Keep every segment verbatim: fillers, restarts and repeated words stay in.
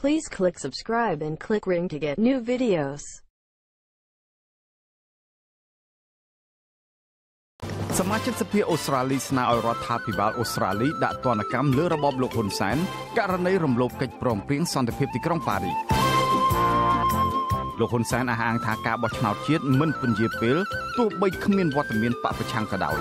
Please click subscribe and click ring to get new videos. สมาชิกสภาអូស្ត្រាលីស្នើឲ្យរដ្ឋាភិបាលអូស្ត្រាលីដាក់ទណ្ឌកម្មលើរបបលោកហ៊ុនសែនករណីរំលោភកិច្ចព្រមព្រៀងសន្តិភាពទីក្រុងប៉ារីសលោកហ៊ុនសែនអះអាងថាការបោះឆ្នោតជាតិមិនពន្យាពេលទោះបីគ្មានវត្តមានបកប្រឆាំងក៏ដោយ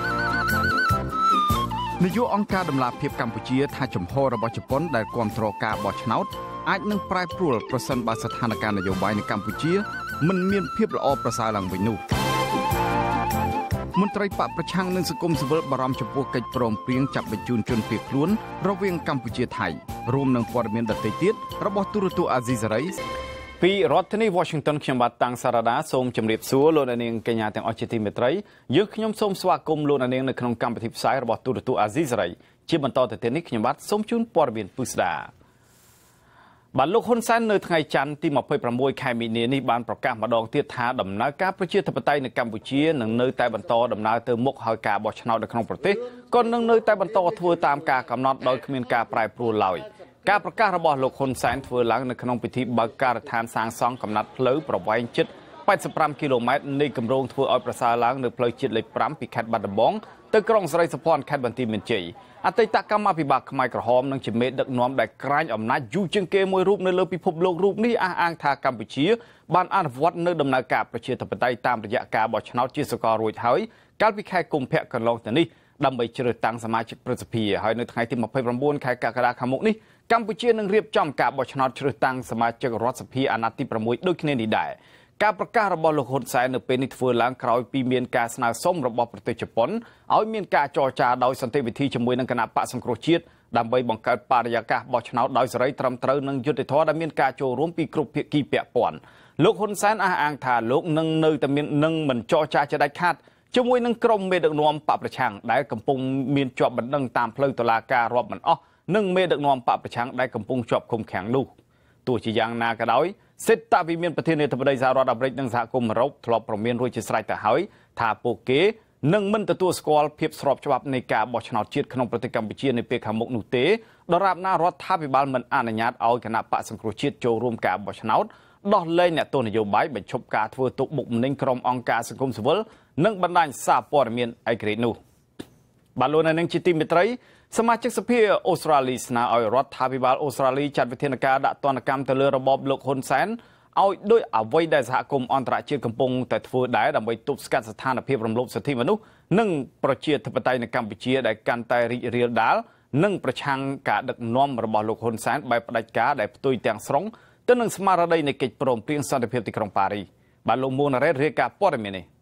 នាយកអង្គការដំឡាភិបកម្ពុជាថាចំហរបស់ជប៉ុនដែលគាំទ្រការបោះឆ្នោតអាចនឹងប្រែប្រួលប្រសិនបើស្ថានភាពនយោបាយនៅកម្ពុជាមិនមានភាពល្អប្រសើរឡើងវិញនោះមន្ត្រីបកប្រឆាំងនិងសង្គមស៊ីវិលបារម្ភចំពោះកិច្ចព្រមព្រៀងចាប់បញ្ជូនជនភៀសខ្លួនរវាងកម្ពុជាថៃរួមនឹងព័ត៌មានដទៃទៀតរបស់ទូរទស្សន៍អាស៊ីសេរីពីរដ្ឋធានី Washington ខ្ញុំបាទតាំងសារ៉ាដាសូមជម្រាបសួរលោកអ្នកនាងកញ្ញាទាំងអស់ជាទីមេត្រីយើងខ្ញុំសូមស្វាគមន៍លោកអ្នកនាងនៅក្នុងកម្មវិធីផ្សាយរបស់ទូរទស្សន៍អាស៊ីសេរីជាបន្តទៅទៀតនេះខ្ញុំបាទសូមជូនព័ត៌មានពិស្ដាបាទលោកហ៊ុនសែននៅថ្ងៃច័ន្ទទីยี่สิบหกខែមីនានេះបានប្រកាសម្ដងទៀតថាដំណើរការប្រជាធិបតេយ្យនៅកម្ពុជានឹងនៅតែបន្តដំណើរទៅមុខហើយការបោះឆ្នោតនៅក្នុងប្រទេសក៏នឹងនៅតែបន្តធ្វើតាមការកំណត់ដោយគ្មានការប្រែប្រួលឡើយការប្រកាសរបស់លោកហ៊ុនសែនធ្វើឡើងនៅក្នុងពិធីបើកការដ្ឋានសាងសង់កំណត់ផ្លូវប្រវែងជិតแปดสิบห้าគីឡូម៉ែត្រនៃគម្រោងធ្វើឲ្យប្រសើរឡើងនៅផ្លូវជាតិលេខห้าពីខេត្តបាត់ដំបងទៅក្រុងស្រីសុភ័ណ្ឌខេត្តបន្ទាយមានជ័យអតីតកម្មាភិបាលខ្មែរក្រហមនិងជាមេដឹកនាំដែលក្រាញអំណាចយូរជាងគេមួយរូបនៅលើពិភពលោករូបនេះអះអាងថាកម្ពុជាបានអនុវត្តនៅដំណើរការប្រជាធិបតេយ្យតាមរយៈការបោះឆ្នោតជាសកលរួចហើយកាលពីខែកុម្ភៈកន្លងទៅនេះដើម្បីជ្រើសតាំងសមាជិកព្រឹទ្ធសភាហើយនៅថ្ងៃទីยี่สิบเก้าខែកក្កដាខាងមុខនេះកម្ពុជានឹងរៀបចំការបោះឆ្នោតជ្រើសតាំងសមាជិករដ្ឋសភាអាណត្តិទីsáuដូចគ្នានេះដែរការប្រកាសរបស់លោកហ៊ុនសែននៅពេលនេះធ្វើឡើងក្រោយពីមានការស្នើសុំរបស់ប្រទេសជប៉ុនឲ្យមានការចរចាដោយសន្តិវិធីជាមួយនឹងគណៈបកសង្គ្រោះជាតិដើម្បីបង្កើតបរិយាកាសបោះឆ្នោតដោយសេរីត្រឹមត្រូវនិងយុត្តិធម៌ដែលមានការចូលរួមពីគ្រប់ភាគីពាក់ព័ន្ធលោកហ៊ុនសែនអះអាងថាលោកនឹងនៅតែមាននឹងមិនចរចាជាដាច់ខាតជាមួយនឹងក្រុមមេដឹកនាំបកប្រឆាំងដែលកំពុងមានជាប់បណ្ដឹងតាមផ្លូវតុលាការរាប់មិនអស់និងមេដឹកនាំបកប្រឆាំងដែលកំពុងជាប់ឃុំឃាំងនោះទោះជាយ៉ាងណាក៏ដោយសេដ្ឋវិមានប្រធានាធិបតីសហរដ្ឋអាមេរិកនិងសហគមន៍អឺរ៉ុបធ្លាប់ប្រមានរួចជាស្រេចទៅហើយថាពួកគេនឹងមិនទទួលស្គាល់ភាពស្របច្បាប់នៃការបោះឆ្នោតជាតិក្នុងប្រទេសកម្ពុជានៅពេលខាងមុខនោះទេដរាបណារដ្ឋាភិបាលមិនអនុញ្ញាតឲ្យគណៈបកសង្គ្រោះជាតិចូលរួមការបោះឆ្នោតដោះលែងអ្នកទោសនយោបាយបញ្ឈប់ការធ្វើទុកបុកម្នេញក្រុមអង្គការសង្គមស៊ីវិលនិងបណ្ដាញសារព័ត៌មានឯករាជ្យនោះបាទលោកអ្នកនាងជាទីមេត្រីសមាជិកសភាអូស្ត្រាលីស្នើឲ្យរដ្ឋាភិបាលអូស្ត្រាលីចាត់វិធានការដាក់ទណ្ឌកម្មទៅលើរបបលោកហ៊ុនសែនឲ្យដោយអ្វីដែលសហគមន៍អន្តរជាតិកំពុងតែធ្វើដែរដើម្បីទប់ស្កាត់ស្ថានភាពរំលោភសិទ្ធិមនុស្សនិងប្រជាធិបតេយ្យនៅកម្ពុជាដែលកាន់តែរីករាលដាលនិងប្រឆាំងការដឹកនាំរបស់លោកហ៊ុនសែនបែបផ្ដាច់ការដែលផ្ទុយទាំងស្រុងទៅនឹងស្មារតីនៃកិច្ចព្រមព្រៀងសន្តិភាពទីក្រុងប៉ារីសបាទលោកមួនរ៉េតរាយការណ៍ព័ត៌មាននេះ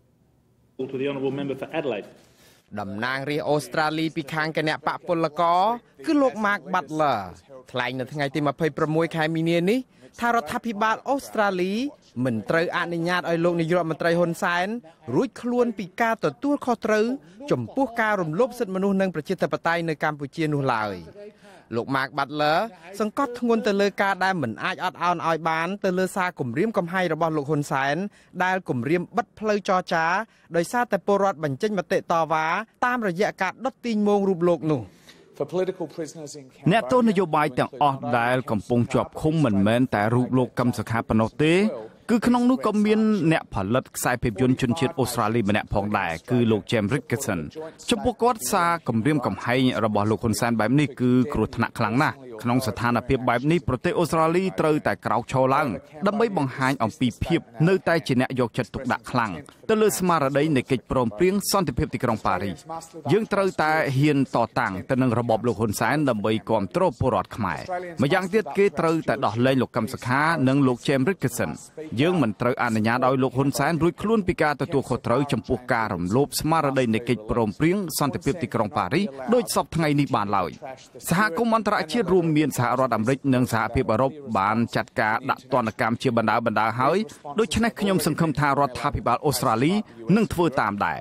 តំណាងរាស្ត្រអូស្ត្រាលីពីខាងគណៈបកពលករគឺលោក Mark Butler ថ្លែងនៅថ្ងៃទីยี่สิบหกខែមីនានេះថារដ្ឋាភិបាលអូស្ត្រាលីមិនត្រូវអនុញ្ញាតឲ្យលោកនាយករដ្ឋមន្ត្រីហ៊ុនសែនរួចខ្លួនពីការទទួលខុសត្រូវចំពោះការរំលោភសិទ្ធិមនុស្សនិងប្រជាធិបតេយ្យនៅកម្ពុជានោះឡើយលោក Mark Butler សង្កត់ធ្ងន់ទៅលើការដែលមិនអាចអត់ឱនឲ្យបានទៅលើសារគម្រាមកំហែងរបស់លោកហ៊ុនសែនដែលគម្រាមបិទផ្លូវចរចាដោយសារតែពលរដ្ឋបញ្ចេញមតិតវ៉ាតាមរយៈការដុតទីងមងរូបលោកនោះអ្នកទោសនយោបាយទាំងអស់ដែលកំពុងជាប់ឃុំមិនមែនតែរូបលោកកឹមសុខាប៉ុណ្ណោះទេគឺក្នុងនោះក៏មានអ្នកផលិតខ្សែភាពយន្តជនជាតិអូស្ត្រាលីម្នាក់ផងដែរគឺលោក James Ricketson ចំពោះគាត់សារគម្រាមកំហែងរបស់លោកហ៊ុនសែនបែបនេះគឺគ្រោះថ្នាក់ខ្លាំងណាស់ក្នុងស្ថានភាពបែបនេះប្រទេសអូស្ត្រាលីត្រូវតែក្រោកឈរឡើងដើម្បីបង្ហាញអំពីភាពនៅតែជាអ្នកយកចិត្តទុកដាក់ខ្លាំងទៅលើស្មារតីនៃកិច្ចព្រមព្រៀងសន្តិភាពទីក្រុងប៉ារីសយើងត្រូវតែហ៊ានតតាំងទៅនឹងរបបលោកហ៊ុនសែនដើម្បីគ្រប់គ្រងពលរដ្ឋខ្មែរម្យ៉ាងទៀតគេត្រូវតែដោះលែងលោកកឹមសុខានិងលោក James Ricketsonយើងមិនត្រូវអនុញ្ញាតឲ្យលោកហ៊ុនសែនរួចខ្លួនពីការទទួលខុសត្រូវចំពោះការរំលោភស្មារតីនៃកិច្ចព្រមព្រៀងសន្តិភាពទីក្រុងប៉ារីសដោយសពថ្ងៃនេះបានឡើយសហគមន៍អន្តរជាតិរួមមានសហរដ្ឋអាមេរិកនិងសហភាពអឺរ៉ុបបានចាត់ការដាក់ទណ្ឌកម្មជាបណ្ដាបណ្ដាហើយដូច្នេះខ្ញុំសង្ឃឹមថារដ្ឋាភិបាលអូស្ត្រាលីនឹងធ្វើតាមដែរ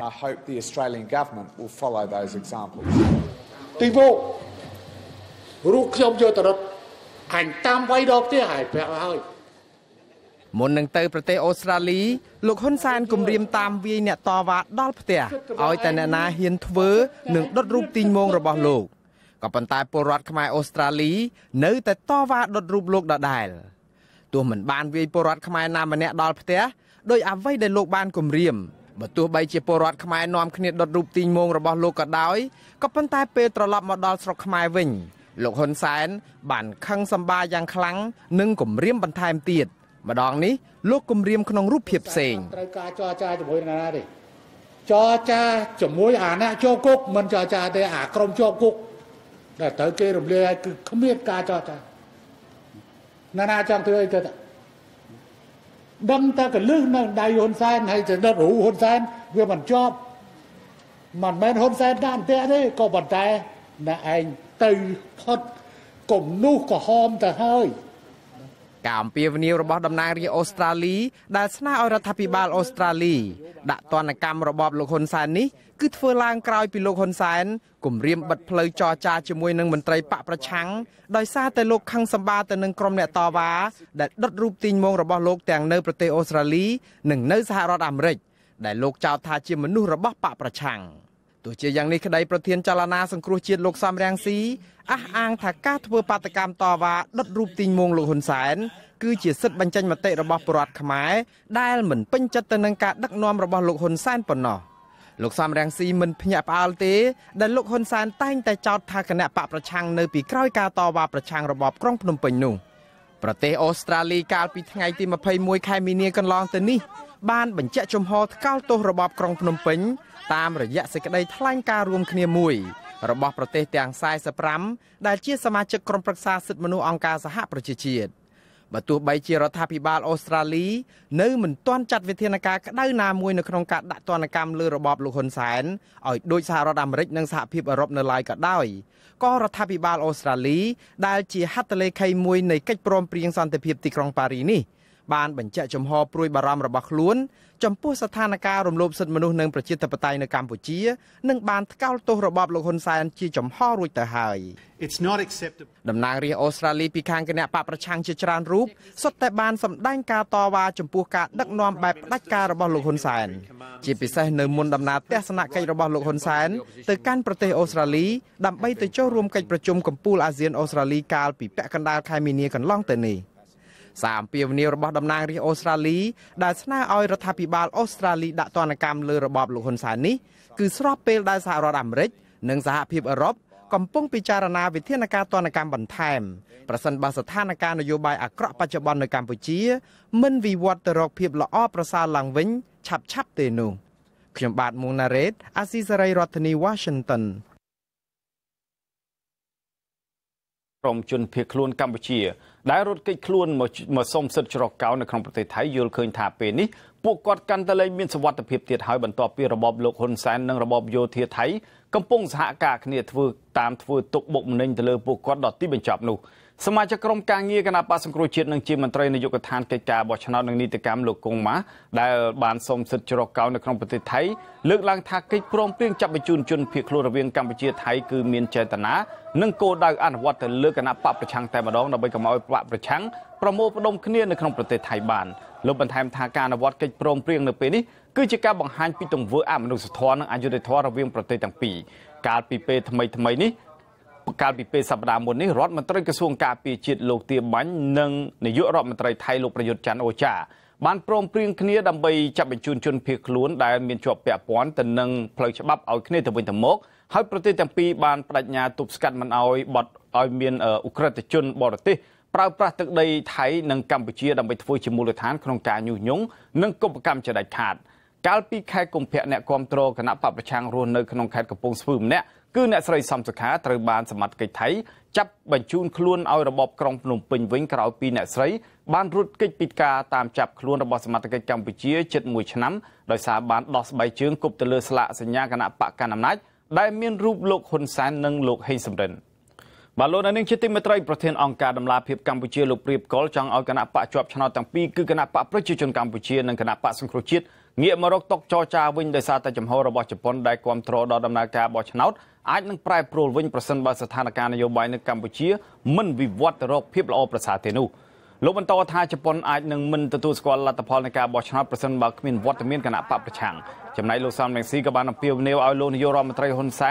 ទីមករូបខ្ញុំយកទៅរត់អញតាមវាយដល់ផ្ទះហើយប្រាប់ហើយមុននឹងទៅប្រទេសអូស្ត្រាលីលោកហ៊ុនសែនគម្រាមតាមវាយអ្នកតវ៉ាដល់ផ្ទះឲ្យតែអ្នកណាហ៊ានធ្វើនឹងដុតរូបទីងមងរបស់លោកក៏ប៉ុន្តែពលរដ្ឋខ្មែរអូស្ត្រាលីនៅតែតវ៉ាដុតរូបលោកដដែលទោះមិនបានវាយពលរដ្ឋខ្មែរណាម្នាក់ដល់ផ្ទះដោយអ្វីដែលលោកបានគំរាមបើទោះបីជាពលរដ្ឋខ្មែរនាំគ្នាដុតរូបទីងមងរបស់លោកក៏ដោយក៏ប៉ុន្តែពេលត្រឡប់មកដល់ស្រុកខ្មែរវិញលោកហ៊ុនសែនបានខឹងសម្បាយ៉ាងខ្លាំងនិងគំរាមបន្ថែមទៀតម្ដងនេះលោកគំរាមក្នុងរូបភាពផ្សេងត្រូវការចរចាជាមួយណាទេចរចាជាមួយអាអ្នកជាប់គុកមិនចរចាទេអាក្រុមជាប់គុកតែត្រូវគេរំលាយគឺគ្មានការចរចាណាណាចង់ធ្វើអីទៅដឹងតែកលឹះនៅដៃហ៊ុនសែនហើយទៅដុតរូបហ៊ុនសែនវាមិនជាប់មិនមែនហ៊ុនសែនដាក់អន្ទាក់ទេក៏ប៉ុន្តែអ្នកឯងទៅផុតកុំនោះក៏ហមទៅហើយការអំពាវនាវរបស់តំណាងរាស្ត្រអូស្ត្រាលីដែលស្នើឲ្យរដ្ឋាភិបាលអូស្ត្រាលីដាក់ទណ្ឌកម្មរបបលោកហ៊ុនសែននេះគឺធ្វើឡើងក្រោយពីលោកហ៊ុនសែនគម្រាមបិទផ្លូវចរចាជាមួយនឹងមន្ត្រីបកប្រឆាំងដោយសារតែលោកខឹងសម្បាទៅនឹងក្រុមអ្នកតវ៉ាដែលដុតរូបទីងមងរបស់លោកទាំងនៅប្រទេសអូស្ត្រាលីនិងនៅសហរដ្ឋអាមេរិកដែលលោកចោទថាជាមនុស្សរបស់បកប្រឆាំងទោះជាយ៉ាងនេះក្តីប្រធានចលនាសង្គ្រោះជាតិលោកសំរងស៊ីអះអាងថាការធ្វើបាតកម្មតវ៉ាដុតរូបទីងមងលោកហ៊ុនសែនគឺជាសិទ្ធិបញ្ចេញមតិរបស់ប្រជាពលរដ្ឋខ្មែរដែលមិនពេញចិត្តទៅនឹងការដឹកនាំរបស់លោកហ៊ុនសែនប៉ុណ្ណោះលោកសំរងស៊ីមិនភ្ញាក់ផ្អើលទេដែលលោកហ៊ុនសែនតែងតែចោទថាគណៈបកប្រឆាំងនៅពីក្រោយការតវ៉ាប្រឆាំងរបបក្រុងភ្នំពេញនោះប្រទេសអូស្ត្រាលីកាលពីថ្ងៃទីម្ភៃមួយខែមីនាកន្លងទៅនេះបានបញ្ជាក់ជំហរថ្កោលទោសរបបក្រុងភ្នំពេញតាមរយៈសេចក្តីថ្លែងការណ៍រួមគ្នាមួយរបស់ប្រទេសទាំងសែសិបប្រាំដែលជាសមាជិកក្រុមប្រឹក្សាសិទ្ធិមនុស្សអង្គការសហប្រជាជាតិបើទោះបីជារដ្ឋាភិបាលអូស្ត្រាលីនៅមិនទាន់ចាត់វិធានការក្តៅណាមួយនៅក្នុងការដាក់ទណ្ឌកម្មលើរបបលោកហ៊ុនសែនឲ្យដូចសហរដ្ឋអាមេរិកនិងសហភាពអឺរ៉ុបនៅឡើយក៏ដោយក៏រដ្ឋាភិបាលអូស្ត្រាលីដែលជាហត្ថលេខីមួយនៃកិច្ចព្រមព្រៀងសន្តិភាពទីក្រុងប៉ារីនេះបានបញ្ជាក់ចំហព្រួយបារម្ភរបស់ខ្លួនចំពោះស្ថានភាពរំលោភសិទ្ធិមនុស្សនិងប្រជាធិបតេយ្យនៅកម្ពុជានិងបានថ្កោលទោសរបបលោកហ៊ុនសែនជាចំហរួចទៅហើយតំណាងរាស្ត្រអូស្ត្រាលីពីខាងគណៈបកប្រឆាំងជាច្រើនរូបសុទ្ធតែបានសម្ដែងការតវ៉ាចំពោះការដឹកនាំបែបផ្ដាច់ការរបស់លោកហ៊ុនសែនជាពិសេសនៅមុនដំណើរទស្សនកិច្ចរបស់លោកហ៊ុនសែនទៅកាន់ប្រទេសអូស្ត្រាលីដើម្បីទៅចូលរួមកិច្ចប្រជុំកំពូលអាស៊ានអូស្ត្រាលីកាលពីពាក់កណ្ដាលខែមីនាកន្លងទៅនេះសារអំពាវនាវរបស់តំណាងរាស្ត្រអូស្ត្រាលីដែលស្នើឲ្យរដ្ឋាភិបាលអូស្ត្រាលីដាក់ទណ្ឌកម្មលើរបបលោកហ៊ុនសែននេះគឺស្របពេលដែលសហរដ្ឋអាមេរិកនិងសហភាពអឺរ៉ុបកំពុងពិចារណាវិធានការទណ្ឌកម្មបន្ថែមប្រសិនបើស្ថានភាពនយោបាយអាក្រក់បច្ចុប្បន្ននៅកម្ពុជាមិនវិវត្តទៅរកភាពល្អប្រសើរឡើងវិញឆាប់ឆាប់ទេនោះខ្ញុំបាទមុងណារ៉េតអាស៊ីសេរីរដ្ឋធានី Washington ក្រុមជនភៀសខ្លួនកម្ពុជាដែលរត់គេចខ្លួនមកមកសុំសិទ្ធិច្រកកោននៅក្នុងប្រទេសថៃយល់ឃើញថាពេលនេះពួកគាត់កាន់តែលែងមានសុវត្ថិភាពទៀតហើយបន្ទាប់ពីរបបលោកហ៊ុនសែននិងរបបយោធាថៃកំពុងសហការគ្នាធ្វើតាមធ្វើទុកបុកម្នេញទៅលើពួកគាត់ដល់ទីបញ្ចប់នោះសមាជិកក្រុមការងារគណៈបក្សសង្គ្រោះជាតិនិងជាមន្ត្រីនាយកដ្ឋានកិច្ចការបោះឆ្នោតនិងនីតិកម្មលោកកុងម៉ាដែលបានសុំសិទ្ធិច្រកកោននៅក្នុងប្រទេសថៃលើកឡើងថាកិច្ចព្រមព្រៀងចាប់បញ្ជូនជនភៀសខ្លួនរវាងកម្ពុជាថៃគឺមានចេតនានិងគោលដៅអនុវត្តទៅលើគណៈបកប្រឆាំងតែម្ដងដើម្បីកុំឲ្យបកប្រឆាំងប្រមូលផ្ដុំគ្នានៅក្នុងប្រទេសថៃបានលោកបន្ថែមថាការអនុវត្តកិច្ចព្រមព្រៀងនៅពេលនេះគឺជាការបង្ហាញពីទង្វើអមនុស្សធម៌និងអយុត្តិធម៌រវាងប្រទេសទាំងពីរកាលពីពេលថ្មីថ្មីនេះកាលពីពេលសប្តាហ៍មុននេះរដ្ឋមន្ត្រីក្រសួងការពារជាតិលោកទាបាញ់និងនាយករដ្ឋមន្ត្រីថៃលោកប្រយុទ្ធច័ន្ទអូចាបានព្រមព្រៀងគ្នាដើម្បីចាប់បញ្ជូនជនភៀសខ្លួនដែលមានជាប់ពាក់ព័ន្ធទៅនឹងផ្លូវច្បាប់ឲ្យគ្នាទៅវិញទៅមកហើយប្រទេសទាំងពីរបានបដិញ្ញាទប់ស្កាត់មិនឲ្យបទឲ្យមានឧក្រិដ្ឋជនបរទេសប្រើប្រាស់ទឹកដីថៃនិងកម្ពុជាដើម្បីធ្វើជាមូលដ្ឋានក្នុងការញុះញង់និងកុបកម្មជាដាច់ខាតកាលពីខែកុម្ភៈអ្នកគ្រប់គ្រងគណៈបកប្រឆាំងរស់នៅក្នុងខេត្តកំពង់ស្ពឺម្នាក់គឺអ្នកស្រីសំសុខាត្រូវបានសមត្ថកិច្ចថៃចាប់បញ្ជូនខ្លួនឲ្យរបបក្រុងភ្នំពេញវិញក្រោយពីអ្នកស្រីបានរត់គេចពីការតាមចាប់ខ្លួនរបស់សមត្ថកិច្ចកម្ពុជាជិតមួយឆ្នាំដោយសារបានដោះស្បែកជើងគប់ទៅលើស្លាកសញ្ញាគណៈបកកណ្ដាលអំណាចដែលមានរូបលោកហ៊ុនសែននិងលោកហេងសំរិនបាទលោកនាងជាទីមេត្រីប្រធានអង្គការដំឡាភិបកម្ពុជាលោកព្រៀបកុលចង់ឲ្យគណៈបកជាប់ឆ្នោតទាំងពីរគឺគណៈបកប្រជាជនកម្ពុជានិងគណៈបកសង្គ្រោះជាតិងាកមករកតុចរចាវិញដោយសារតែចំហរបស់ជប៉ុនដែលគ្រប់គ្រងដល់ដំណើរការបោះឆ្នោតអាចនឹងប្រែប្រួលវិញប្រសិនបើស្ថានភាពនយោបាយនៅកម្ពុជាមិនវិវត្តទៅរកភាពល្អប្រសើរទេនោះលោកបន្តថាជប៉ុនអាចនឹងមិនទទួលស្គាល់លទ្ធផលនៃការបោះឆ្នោតប្រសិនបើគ្មានវត្តមានគណៈបកប្រឆាំងចំណែកលោកសំរងស៊ីក៏បានអំពាវនាវឲ្យលោកនាយករដ្ឋមន្ត្រីហ៊ុនសែន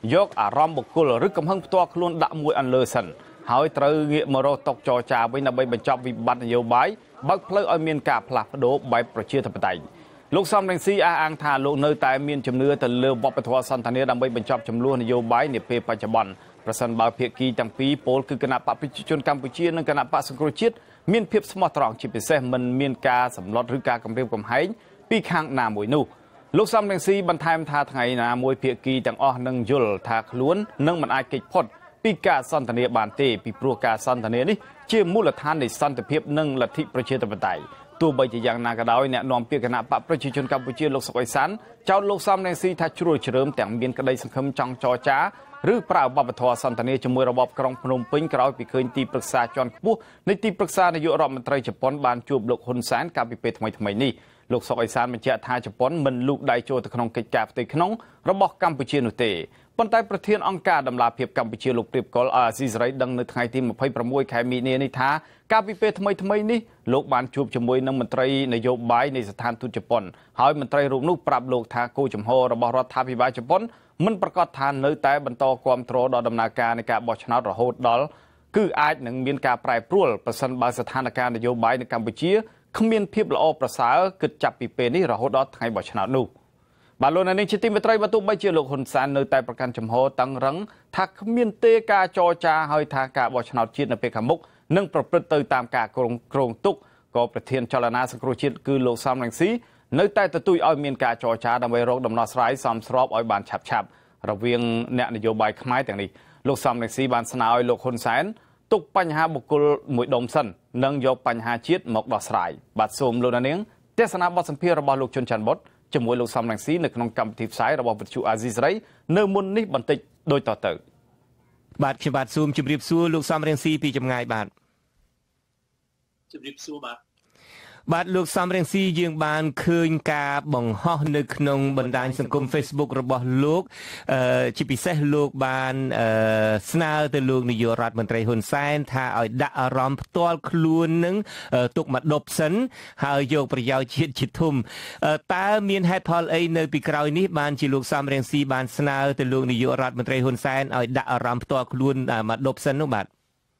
យកអារម្មណ៍បុគ្គលឬកំហឹងផ្ទាល់ខ្លួនដាក់មួយអន្លើសិនហើយត្រូវងាកមករកតុកចរចាវិញដើម្បីបញ្ចប់វិបត្តិនយោបាយបើកផ្លូវឲ្យមានការផ្លាស់ប្ដូរបែបប្រជាធិបតេយ្យលោកសំរងស៊ីអះអាងថាលោកនៅតែមានជំនឿទៅលើវប្បធម៌សន្តានាដើម្បីបញ្ចប់ចំនួននយោបាយនាពេលបច្ចុប្បន្នប្រសិនបើភាគីទាំងពីរពលគឺគណៈបកប្រជាជនកម្ពុជានិងគណៈបកសង្គ្រោះជាតិមានភាពស្មោះត្រង់ជាពិសេសមិនមានការសម្លុតឬការគំរាមកំហែងពីខាងណាមួយនោះលោកសំរងស៊ីបន្ថែមថាថ្ងៃណាមួយភាគីទាំងអស់នឹងយល់ថាខ្លួននឹងមិនអាចគេចផុតពីការសន្ទនាបានទេពីព្រោះការសន្ទនានេះជាមូលដ្ឋាននៃសន្តិភាពនិងលទ្ធិប្រជាធិបតេយ្យទោះបីជាយ៉ាងណាក៏ដោយអ្នកនាំពាក្យគណៈបកប្រជាជនកម្ពុជាលោកសុកអេសានចោទលោកសំរងស៊ីថាជ្រួលជ្រើមទាំងមានក្តីសង្ឃឹមចង់ចរចាឬប្រើវប្បធម៌សន្តានាជាមួយរបបក្រុងភ្នំពេញក្រោយពីឃើញទីប្រឹក្សាជាន់ខ្ពស់នៃទីប្រឹក្សានាយករដ្ឋមន្ត្រីជប៉ុនបានជួបលោកហ៊ុនសែនកាលពីពេលថ្មីៗនេះលោកសុកអេសានបញ្ជាក់ថាជប៉ុនមិនលូកដៃចូលទៅក្នុងកិច្ចការផ្ទៃក្នុងរបស់កម្ពុជានោះទេប៉ុន្តែប្រធានអង្គការដំឡាភិបកម្ពុជាលោកព្រៀបកុលអាស៊ីសេរីដឹងនៅថ្ងៃទីម្ភៃប្រាំមួយខែមីនានេះថាកាលពីពេលថ្មីថ្មីនេះលោកបានជួបជាមួយនឹងមន្ត្រីនយោបាយនៃស្ថានទូតជប៉ុនហើយមន្ត្រីរូបនោះប្រាប់លោកថាគោលជំហររបស់រដ្ឋាភិបាលជប៉ុនមិនប្រកាសថានៅតែបន្តគ្រប់គ្រងដល់ដំណើរការនៃការបោះឆ្នោតរហូតដល់គឺអាចនឹងមានការប្រែប្រួលប្រសិនបើស្ថានភាពនយោបាយនៅកម្ពុជាគ្មានភាពល្អប្រសើរគិតចាប់ពីពេលនេះរហូតដល់ថ្ងៃបោះឆ្នោតនោះបាទលោកនាងជាទីមេត្រីបើទោះបីជាលោកហ៊ុនសែននៅតែប្រកាន់ជំហរតឹងរឹងថាគ្មានទេការចរចាហើយថាការបោះឆ្នោតជាតិនៅពេលខាងមុខនឹងប្រព្រឹត្តទៅតាមការគ្រោងទុកក៏ប្រធានចលនាសង្គ្រោះជាតិគឺលោកសំរងស៊ីនៅតែទទូចឲ្យមានការចរចាដើម្បីរកដំណោះស្រាយសមស្របឲ្យបានឆាប់ឆាប់រវាងអ្នកនយោបាយខ្មែរទាំងនេះលោកសំរងស៊ីបានស្នើឲ្យលោកហ៊ុនសែនទុកបញ្ហាបុគ្គលមួយដុំសិននិងយកបញ្ហាជាតិមកដោះស្រាយបាទសូមលោកនាងទស្សនាបទសម្ភាសន៍របស់លោកជុនច័ន្ទបុតជាមួយលោកសំរងស៊ីនៅក្នុងកម្មវិធីផ្សាយរបស់វិទ្យុអាស៊ីសេរីនៅមុននេះបន្តិចដូចតទៅបាទខ្ញុំបាទសូមជម្រាបសួរលោកសំរងស៊ីពីចម្ងាយបាទជម្រាបសួរបាទបាទលោកសំរងស៊ីយើងបានឃើញការបង្ហោះនៅក្នុងបណ្ដាញសង្គម Facebook របស់លោកអឺជាពិសេសលោកបានអឺស្នើទៅលោកនាយករដ្ឋមន្ត្រីហ៊ុនសែនថាឲ្យដាក់អារម្មណ៍ផ្ទាល់ខ្លួននឹងទុកមកដប់សិនហើយយកប្រយោជន៍ជាតិជាធំតើមានហេតុផលអីនៅពីក្រោយនេះបានជាលោកសំរងស៊ីបានស្នើទៅលោកនាយករដ្ឋមន្ត្រីហ៊ុនសែនឲ្យដាក់អារម្មណ៍ផ្ទាល់ខ្លួនមកដប់សិននោះបាទ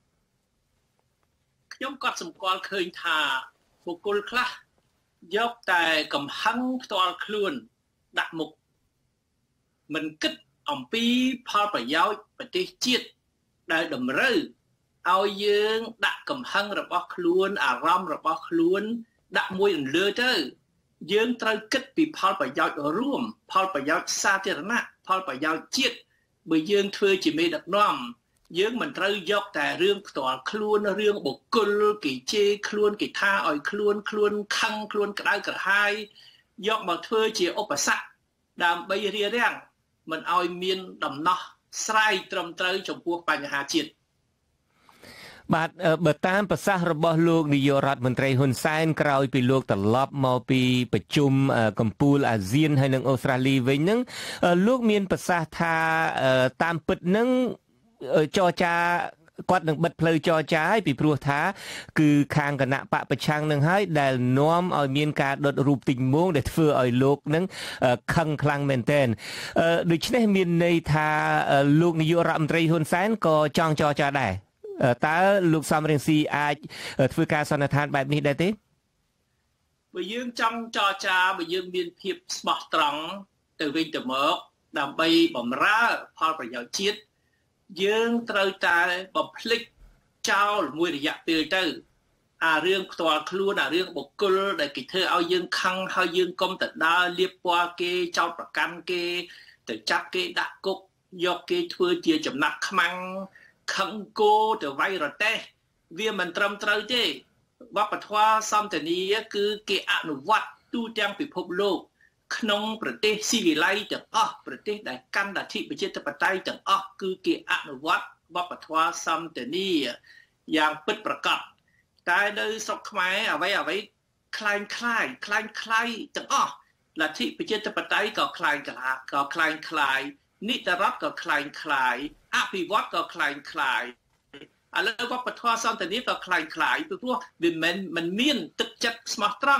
ខ្ញុំក៏សម្គាល់ឃើញថាបុគ្គលខ្លះយកតែកំហឹងផ្ទាល់ខ្លួនដាក់មុខមិនគិតអំពីផលប្រយោជន៍ប្រទេសជាតិដែលតម្រូវឲ្យយើងដាក់កំហឹងរបស់ខ្លួនអារម្មណ៍របស់ខ្លួនដាក់មួយអន្លើទៅយើងត្រូវគិតពីផលប្រយោជន៍រួមផលប្រយោជន៍សាធារណៈផលប្រយោជន៍ជាតិបើយើងធ្វើជាមេដឹកនាំយើងមិនត្រូវយកតែរឿងផ្ទាល់ខ្លួនរឿងបុគ្គលគេជេរខ្លួនគេថាឲ្យខ្លួនខ្លួនខឹងខ្លួនក្តៅក្រហាយយកមកធ្វើជាឧបសគ្គដើម្បីរារាំងមិនឲ្យមានដំណោះស្រាយត្រឹមត្រូវចំពោះបញ្ហាជាតិបាទបើតាមប្រសាសន៍របស់លោកនាយករដ្ឋមន្ត្រីហ៊ុនសែនក្រោយពីលោកត្រឡប់មកពីប្រជុំកំពូលអាស៊ានហើយនិងអូស្ត្រាលីវិញហ្នឹងលោកមានប្រសាសន៍ថាតាមពិតហ្នឹងចរចាគាត់នឹងបិទផ្លូវចរចាឲ្យពីព្រោះថាគឺខាងគណៈបកប្រឆាំងនឹងហើយដែលនាំឲ្យមានការដុតរូបទីងមងដែលធ្វើឲ្យលោកនឹងខឹងខ្លាំងមែនទែនដូច្នេះមានន័យថាលោកនាយករដ្ឋមន្ត្រីហ៊ុនសែនក៏ចង់ចរចាដែរតើលោកសំរងស៊ីអាចធ្វើការសន្និដ្ឋានបែបនេះដែរទេបើយើងចង់ចរចាបើយើងមានភាពស្មោះត្រង់ទៅវិញទៅមកដើម្បីបម្រើផលប្រយោជន៍ជាតិយើងត្រូវតែបំភ្លេចចោលមួយរយៈពេលទៅអារឿងផ្ទាល់ខ្លួនអារឿងបុគ្គលដែលគេធ្វើឲ្យយើងខឹងហើយយើងកុំទៅដើរលៀបពណ៌គេចោលប្រកាន់គេទៅចាប់គេដាក់គុកយកគេធ្វើជាចំណាក់ខ្មាំងខឹងគោទៅវាយរទេះវាមិនត្រឹមត្រូវទេវប្បធម៌សន្តានាគឺគេអនុវត្តទូទាំងពិភពលោកក្នុងប្រទេសស៊ីវិល័យទាំងអស់ប្រទេសដែលកាន់លទ្ធិប្រជាធិបតេយ្យទាំងអស់គឺគេអនុវត្តវប្បធម៌សន្តានាយ៉ាងពិតប្រាកដតែនៅស្រុកខ្មែរអ្វីអ្វីคล้ายคล้ายคล้ายคล้ายទាំងអស់លទ្ធិប្រជាធិបតេយ្យក៏คล้ายកលាក៏คล้ายคล้ายនីតិរដ្ឋក៏คล้ายคล้ายអភិវឌ្ឍក៏คล้ายคล้ายឥឡូវវប្បធម៌សន្តានាក៏คล้ายคล้ายពីព្រោះវាមិនមិនមានទឹកចិត្តស្មោះត្រង់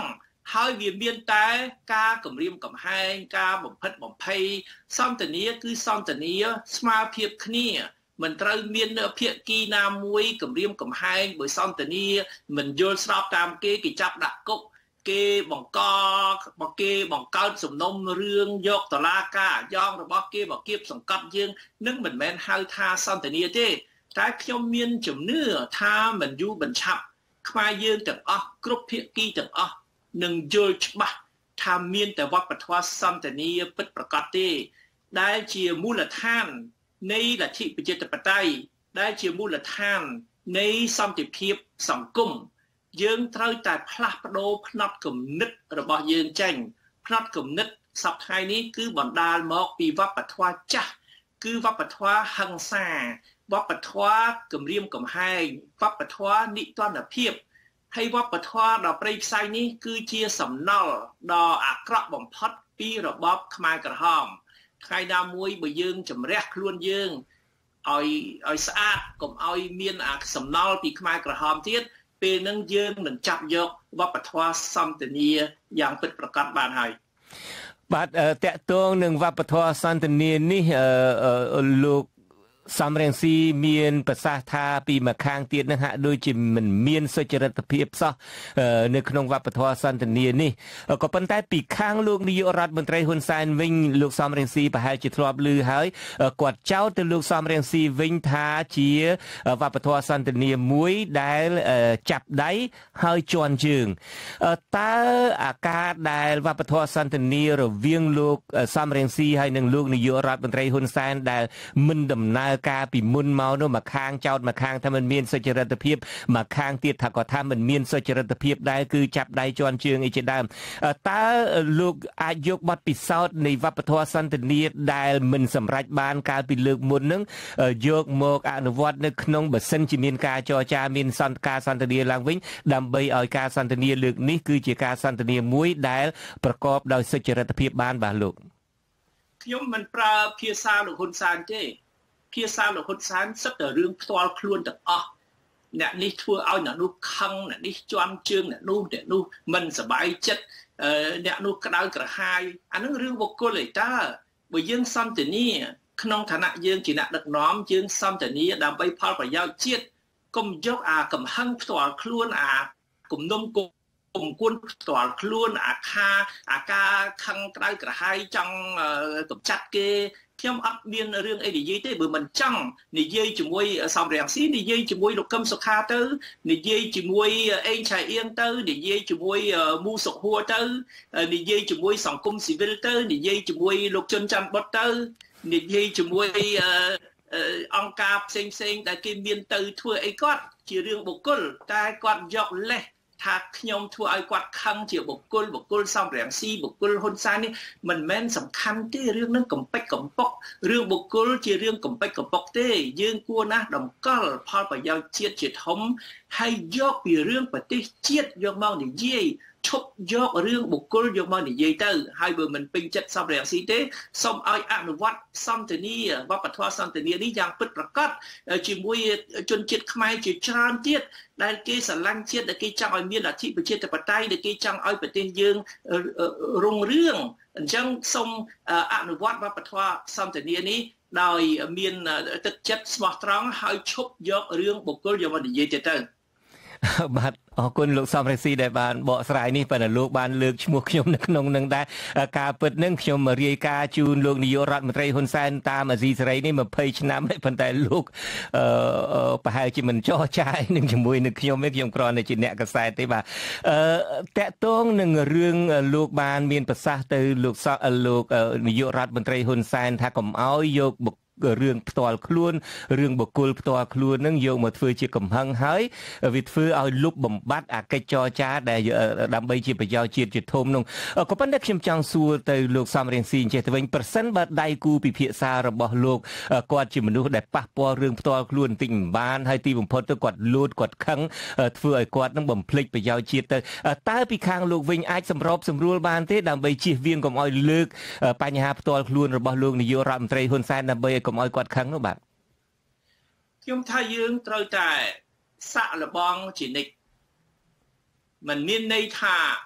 ហើយវាមានតែការគម្រាមកំហែងការបំផិតបំភ័យសន្តានាគឺសន្តានាស្មើភាពគ្នាមិនត្រូវមានភាគីណាមួយគម្រាមកំហែងបើសន្តានាមិនយល់ស្របតាមគេគេចាប់ដាក់គុកគេបង្កបគេបង្កើតសំណុំរឿងយកតឡាការអាយ៉ងរបស់គេមកគៀបសង្កត់យើងនឹងមិនមែនហៅថាសន្តានាទេតែខ្ញុំមានជំនឿថាមិនយូរបញ្ឆាប់ខ្មែរយើងទាំងអស់គ្រប់ភាគីទាំងអស់នឹងយល់ច្បាស់ថាមានតែវប្បធម៌សន្តានាពិតប្រាកដទេដែលជាមូលដ្ឋាននៃលទ្ធិប្រជាធិបតេយ្យដែលជាមូលដ្ឋាននៃសន្តិភាពសង្គមយើងត្រូវតែផ្លាស់ប្ដូរផ្នត់គំនិតរបស់យើងចេញផ្នត់គំនិតសប្តាហ៍នេះគឺបណ្ដាលមកពីវប្បធម៌ចាស់គឺវប្បធម៌ហិង្សាវប្បធម៌គម្រាមកំហែងវប្បធម៌និទានភាពហើយវប្បធម៌ដ៏ព្រៃផ្សៃនេះគឺជាសំណល់ដ៏អាក្រក់បំផុតពីរបបខ្មែរក្រហមថ្ងៃណាមួយបើយើងជំរះខ្លួនយើងឲ្យឲ្យស្អាតកុំឲ្យមានអាសំណល់ពីខ្មែរក្រហមទៀតពេលហ្នឹងយើងនឹងចាប់យកវប្បធម៌សន្តានាយ៉ាងពិតប្រាកដបានហើយបាទតកតងនឹងវប្បធម៌សន្តានានេះលោកសំរងស៊ីមានប្រសាសន៍ថាពីម្ខាងទៀតនឹងហាក់ដូចជាមិនមានសុចរិតភាពសោះនៅក្នុងវប្បធម៌សន្តានានេះក៏ប៉ុន្តែពីខាងលោកនាយករដ្ឋមន្ត្រីហ៊ុនសែនវិញលោកសំរងស៊ីប្រហែលជាធ្លាប់ឮហើយគាត់ចោទទៅលោកសំរងស៊ីវិញថាជាវប្បធម៌សន្តានាមួយដែលចាប់ដៃហើយជន់ជើងតើអាការដែលវប្បធម៌សន្តានារវាងលោកសំរងស៊ីហើយនិងលោកនាយករដ្ឋមន្ត្រីហ៊ុនសែនដែលមិនដំណើរការពីមុនមកនោះមកខាងចោតមកខាងថាมันមានសុចរិតភាពមកខាងទៀតថាគាត់ថាมันមានសុចរិតភាពដែរគឺចាប់ដៃជន់ជើងអីជាដើមតើលោកអាចយកបទពិសោធន៍នៃវប្បធម៌សន្តានាដែលមិនសម្រេចបានកាលពីលើកមុននឹងយកមកអនុវត្តនៅក្នុងបើសិនជាមានការចរចាមានសន្តិការសន្តានាឡើងវិញដើម្បីឲ្យការសន្តានាលើកនេះគឺជាការសន្តានាមួយដែលប្រកបដោយសុចរិតភាពបានបាទលោកខ្ញុំមិនប្រើភាសាលោកហ៊ុនសែនទេភាសាលោកហ៊ុនសែនសិតតែរឿងផ្ទាល់ខ្លួនទាំងអស់អ្នកនេះធ្វើឲ្យអ្នកនោះខឹងអ្នកនេះជន់ជើងអ្នកនោះអ្នកនោះមិនសប្បាយចិត្តអ្នកនោះក្តៅក្រហាយអានឹងរឿងបុគ្គលឯតើបើយើងសន្តានាក្នុងឋានៈយើងជាអ្នកដឹកនាំយើងសន្តានាដើម្បីផលប្រយោជន៍ជាតិកុំយកអាកំហឹងផ្ទាល់ខ្លួនអាគំនុំគុំគួនផ្ទាល់ខ្លួនអាខាអាការខឹងក្តៅក្រហាយចង់កំចាត់គេខ្ញុំអត់មានរឿងអីនិយាយទេបើមិនចង់និយាយជាមួយសំរងស៊ីនិយាយជាមួយលោកកឹមសុខាទៅនិយាយជាមួយអេងឆៃអៀងទៅនិយាយជាមួយមូសុខហួរទៅនិយាយជាមួយសង្គមស៊ីវិលទៅនិយាយជាមួយលោកជុនច័ន្ទបុតទៅនិយាយជាមួយអង្គការផ្សេងផ្សេងដែលគេមានទៅធ្វើអីគាត់ជារឿងបុគ្គលតែគាត់យកលេសថាខ្ញុំធ្វើឲ្យគាត់ខឹងជាបុគ្គលបុគ្គលសំរងស៊ីបុគ្គលហ៊ុនសែននេះមិនមែនសំខាន់ទេរឿងនឹងកំពេចកំប៉ុករឿងបុគ្គលជារឿងកំពេចកំប៉ុកទេយើងគួរណាស់តម្កល់ផលប្រយោជន៍ជាតិជាធំហើយយកពីរឿងប្រទេសជាតិយកមកនិយាយឈប់យករឿងបុគ្គលយកមកនិយាយទៅហើយបើមិនពេញចិត្តសំរងស៊ីទេសូមឲ្យអនុវត្តសន្តានាវប្បធម៌សន្តានានេះយ៉ាងពិតប្រាកដជាមួយជនជាតិខ្មែរជាច្រើនទៀតដែលគេស្រឡាញ់ជាតិដែលគេចង់ឲ្យមានលទ្ធិប្រជាធិបតេយ្យដែលគេចង់ឲ្យប្រទេសយើងរុងរឿងអញ្ចឹងសូមអនុវត្តវប្បធម៌សន្តានានេះដោយមានទឹកចិត្តស្មោះត្រង់ហើយឈប់យករឿងបុគ្គលយកមកនិយាយទៀតទៅបាទអរគុណលោកសំរងស៊ីដែលបានបកស្រាយនេះប៉ុន្តែលោកបានលើកឈ្មោះខ្ញុំនៅក្នុងនឹងដែរការពិតនឹងខ្ញុំរាយការណ៍ជូនលោកនាយករដ្ឋមន្ត្រីហ៊ុនសែនតាមអាស៊ីសេរីនេះម្ភៃឆ្នាំហើយប៉ុន្តែលោកអឺប្រហែលជាមិនចោះចាយនឹងជាមួយនឹងខ្ញុំទេខ្ញុំគ្រាន់តែជាអ្នកកសែតទេបាទអឺតកតងនឹងរឿងលោកបានមានប្រសាសន៍ទៅលោកលោកនាយករដ្ឋមន្ត្រីហ៊ុនសែនថាកុំអោយយករឿងផ្ទាល់ខ្លួនរឿងបុគ្គលផ្ទាល់ខ្លួននឹងយកមកធ្វើជាកំហឹងហើយវាធ្វើឲ្យលុបបំបត្តិអាកិច្ចចរចាដែលដើម្បីជាប្រយោជន៍ជាតិជាធំនោះក៏ប៉ុន្តែខ្ញុំចង់សួរទៅលោកសំរងស៊ីចេះទៅវិញប្រសិនបើដៃគូពិភាក្សារបស់លោកគាត់ជាមនុស្សដែលប៉ះពាល់រឿងផ្ទាល់ខ្លួនបន្តិចមិនបានហើយទីបំផុតទៅគាត់លួចគាត់ខឹងធ្វើឲ្យគាត់នឹងបំភ្លេចប្រយោជន៍ជាតិទៅតើពីខាងលោកវិញអាចសម្របសម្រួលបានទេដើម្បីជៀសវាងកុំឲ្យលើកបញ្ហាផ្ទាល់ខ្លួនរបស់លោកនាយករដ្ឋមន្ត្រីហ៊ុនសែនដើម្បីកុំឲ្យគាត់ខឹងនោះបាទខ្ញុំថាយើងត្រូវតែសាក់លបងជានិច្ចមិនមានន័យថា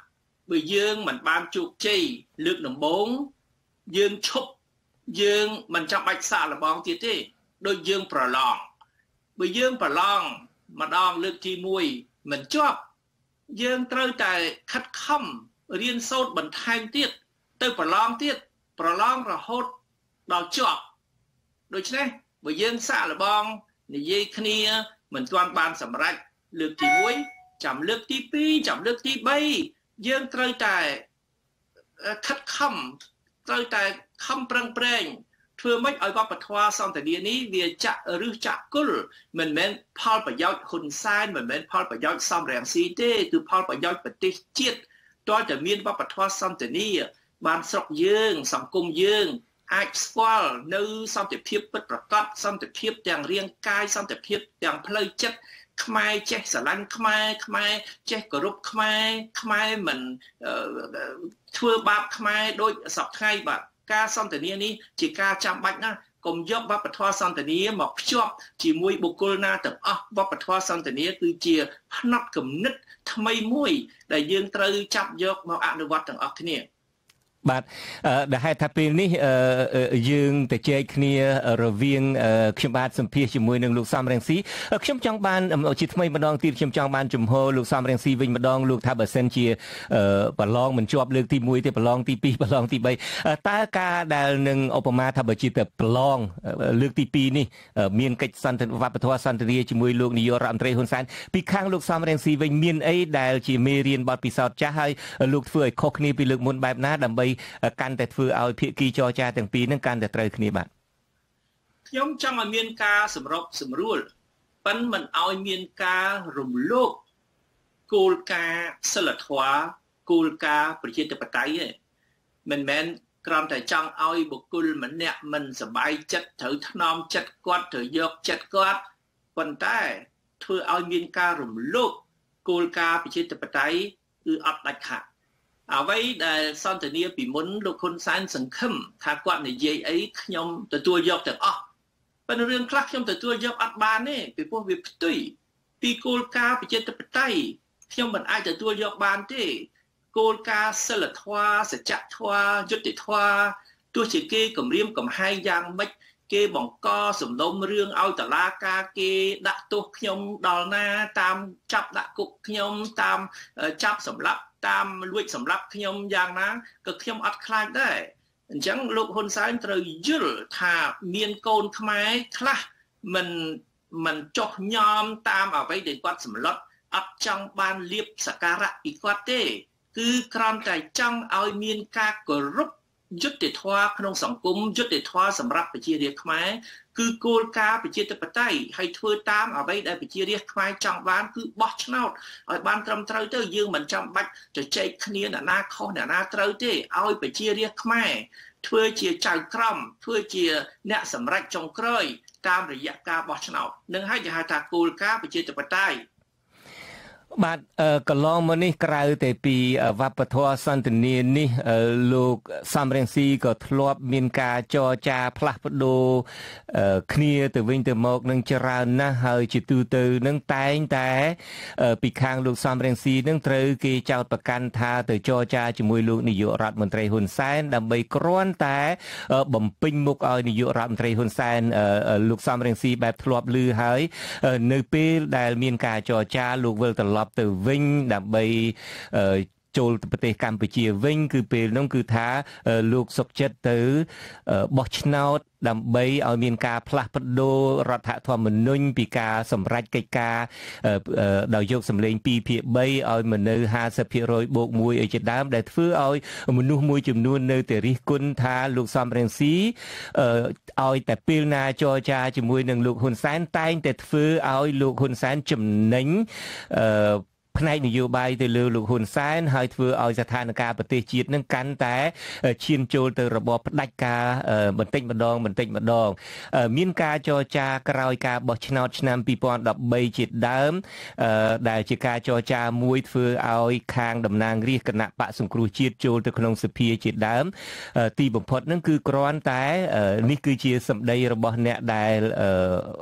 បើយើងមិនបានជោគជ័យលើកដំបូងយើងឈប់យើងមិនចាំបាច់សាកល្បងទៀតទេដូចយើងប្រឡងបើយើងប្រឡងម្ដងលើកទីមួយមិនជាប់យើងត្រូវតែខិតខំរៀនសូត្របន្ថែមទៀតទៅប្រឡងទៀតប្រឡងរហូតដល់ជាប់ដូច្នេះបើយើងសាកល្បងនិយាយគ្នាមិនទាន់បានសម្រេចលើកទីមួយចាំលើកទីពីរចាំលើកទីបីយើងត្រូវតែខិតខំត្រូវតែខំប្រឹងប្រែងធ្វើម៉េចឲ្យវប្បធម៌សន្តានានេះវាចាក់ឬចាក់គុលមិនមែនផលប្រយោជន៍ហ៊ុនសែនមិនមែនផលប្រយោជន៍សំរងស៊ីទេគឺផលប្រយោជន៍ប្រទេសជាតិតើតែមានវប្បធម៌សន្តានាបានស្រុកយើងសង្គមយើងអាចស្គាល់នៅសន្តិភាពពិតប្រាកដសន្តិភាពទាំងរាងកាយសន្តិភាពទាំងផ្លូវចិត្តខ្មែរចេះស្រឡាញ់ខ្មែរខ្មែរចេះគោរពខ្មែរខ្មែរមិនធ្វើបាបខ្មែរដូចសពថ្ងៃបាទការសន្តានានេះជាការចាំបាច់ណាស់កុំយកវប្បធម៌សន្តានាមកភ្ជាប់ជាមួយបុគ្គលណាទាំងអស់វប្បធម៌សន្តានាគឺជាផ្នត់គំនិតថ្មីមួយដែលយើងត្រូវចាប់យកមកអនុវត្តទាំងអស់គ្នាបាទដែលហេតុថាពេលនេះយើងទៅជែកគ្នារវាងខ្ញុំបាទសម្ភាសជាមួយនឹងលោកសំរងស៊ីខ្ញុំចង់បានជាថ្មីម្ដងទៀតខ្ញុំចង់បានជំហរលោកសំរងស៊ីវិញម្ដងលោកថាបើសិនជាប្រឡងមិនជាប់លើកទីមួយទេប្រឡងទីពីរប្រឡងទីបីតើការដែលនឹងឧបមាថាបើជាតែប្រឡងលើកទីពីរនេះមានកិច្ចសន្តិវប្បធម៌សន្តិរាជាមួយលោកនាយករដ្ឋមន្ត្រីហ៊ុនសែនពីខាងលោកសំរងស៊ីវិញមានអីដែលជាមេរៀនបទពិសោធន៍ចាស់ហើយលោកធ្វើឲ្យខុសគ្នាពីលើកមុនបែបណាដើម្បីកាន់តែធ្វើឲ្យភាគីចរចាទាំងពីរនឹងកាន់តែត្រូវគ្នាបាទខ្ញុំចង់ឲ្យមានការសម្របសម្រួលប៉ុន្តែមិនឲ្យមានការរំលោភគោលការណ៍សិលធម៌គោលការណ៍ប្រជាធិបតេយ្យទេមិនមែនគ្រាន់តែចង់ឲ្យបុគ្គលម្នាក់មិនសប្បាយចិត្តត្រូវថ្នមចិត្តគាត់ត្រូវយកចិត្តគាត់ប៉ុន្តែធ្វើឲ្យមានការរំលោភគោលការណ៍ប្រជាធិបតេយ្យគឺអត់ដាច់ខាតអ្វីដែលសន្តានាពីមុនលោកហ៊ុនសែនសង្ឃឹមថាគាត់និយាយអីខ្ញុំទទួលយកទាំងអស់ប៉ុន្តែរឿងខ្លះខ្ញុំទទួលយកអត់បានទេពីព្រោះវាផ្ទុយពីគោលការណ៍ប្រជាធិបតេយ្យខ្ញុំមិនអាចទទួលយកបានទេគោលការណ៍សិលធម៌សច្ចធម៌យុត្តិធម៌ទោះជាគេគម្រាមកំហែងយ៉ាងម៉េចគេបង្កសំណុំរឿងឲ្យតុលាការគេដាក់ទោសខ្ញុំដល់ណាតាមចាប់ដាក់គុកខ្ញុំតាមចាប់សម្លាប់តាមលួចសម្លាប់ខ្ញុំយ៉ាងណាក៏ខ្ញុំអត់ខ្លាចដែរអញ្ចឹងលោកហ៊ុនសែនត្រូវយល់ថាមានកូនខ្មែរខ្លះមិនមិនចុះញោមតាមអ្វីដែលគាត់សម្លុតអត់ចង់បានលៀបសក្ការៈពីគាត់ទេគឺគ្រាន់តែចង់ឲ្យមានការគោរពយុត្តិធម៌ក្នុងសង្គមយុត្តិធម៌សម្រាប់ប្រជារាស្ត្រខ្មែរគឺគោលការណ៍ប្រជាធិបតេយ្យហើយធ្វើតាមអ្វីដែលប្រជារាស្ត្រខ្មែរចង់បានគឺបោះឆ្នោតឲ្យបានត្រឹមត្រូវទៅយើងមិនចាំបាច់ជជែកគ្នាអ្នកណាខុសអ្នកណាត្រូវទេឲ្យប្រជារាស្ត្រខ្មែរធ្វើជាចៅក្រមធ្វើជាអ្នកសម្រេចចុងក្រោយតាមរយៈការបោះឆ្នោតនឹងហើយគេហៅថាគោលការណ៍ប្រជាធិបតេយ្យបាទកន្លងមកនេះក្រៅតែពីវប្បធម៌សន្តានានេះលោកសំរងស៊ីក៏ធ្លាប់មានការចរចាផ្លាស់ប្ដូរគ្នាទៅវិញទៅមកនឹងច្រើនណាស់ហើយជាទូទៅនឹងតែងតែពីខាងលោកសំរងស៊ីនឹងត្រូវគេចោទប្រកាន់ថាទៅចរចាជាមួយលោកនាយករដ្ឋមន្ត្រីហ៊ុនសែនដើម្បីគ្រាន់តែបំពេញមុខឲ្យនាយករដ្ឋមន្ត្រីហ៊ុនសែនលោកសំរងស៊ីបែបធ្លាប់ឮហើយនៅពេលដែលមានការចរចាលោកវិលត្រឡប់ទៅវិញដើម្បីចូលទៅប្រទេសកម្ពុជាវិញគឺពេលនោះគឺថាលោកសុកចិត្តទៅបោះឆ្នោតដើម្បីឲ្យមានការផ្លាស់ប្ដូររដ្ឋធម្មនុញ្ញពីការសម្រេចកិច្ចការដោយយកសម្លេងពីរភាគបីឲ្យមកនៅห้าสิบភាគរយបូកមួយឲ្យជាដើមដែលធ្វើឲ្យមនុស្សមួយចំនួននៅតែរិះគន់ថាលោកសំរងស៊ីឲ្យតែពេលណាចរចាជាមួយនឹងលោកហ៊ុនសែនតែងតែធ្វើឲ្យលោកហ៊ុនសែនចំណេញផ្នែកនយោបាយទៅលើលោកហ៊ុនសែនហើយធ្វើឲ្យស្ថានភាពប្រទេសជាតិនឹងកាន់តែឈានចូលទៅរបបផ្ដាច់ការបន្តិចម្ដងបន្តិចម្ដងមានការចរចាក្រោយការបោះឆ្នោតឆ្នាំពីរពាន់ដប់បីជាដើមដែលជាការចរចាមួយធ្វើឲ្យខាងតំណាងរាស្ត្រគណៈបកសង្គ្រោះជាតិចូលទៅក្នុងសភាជាដើមទីបំផុតនឹងគឺគ្រាន់តែនេះគឺជាសម្ដីរបស់អ្នកដែល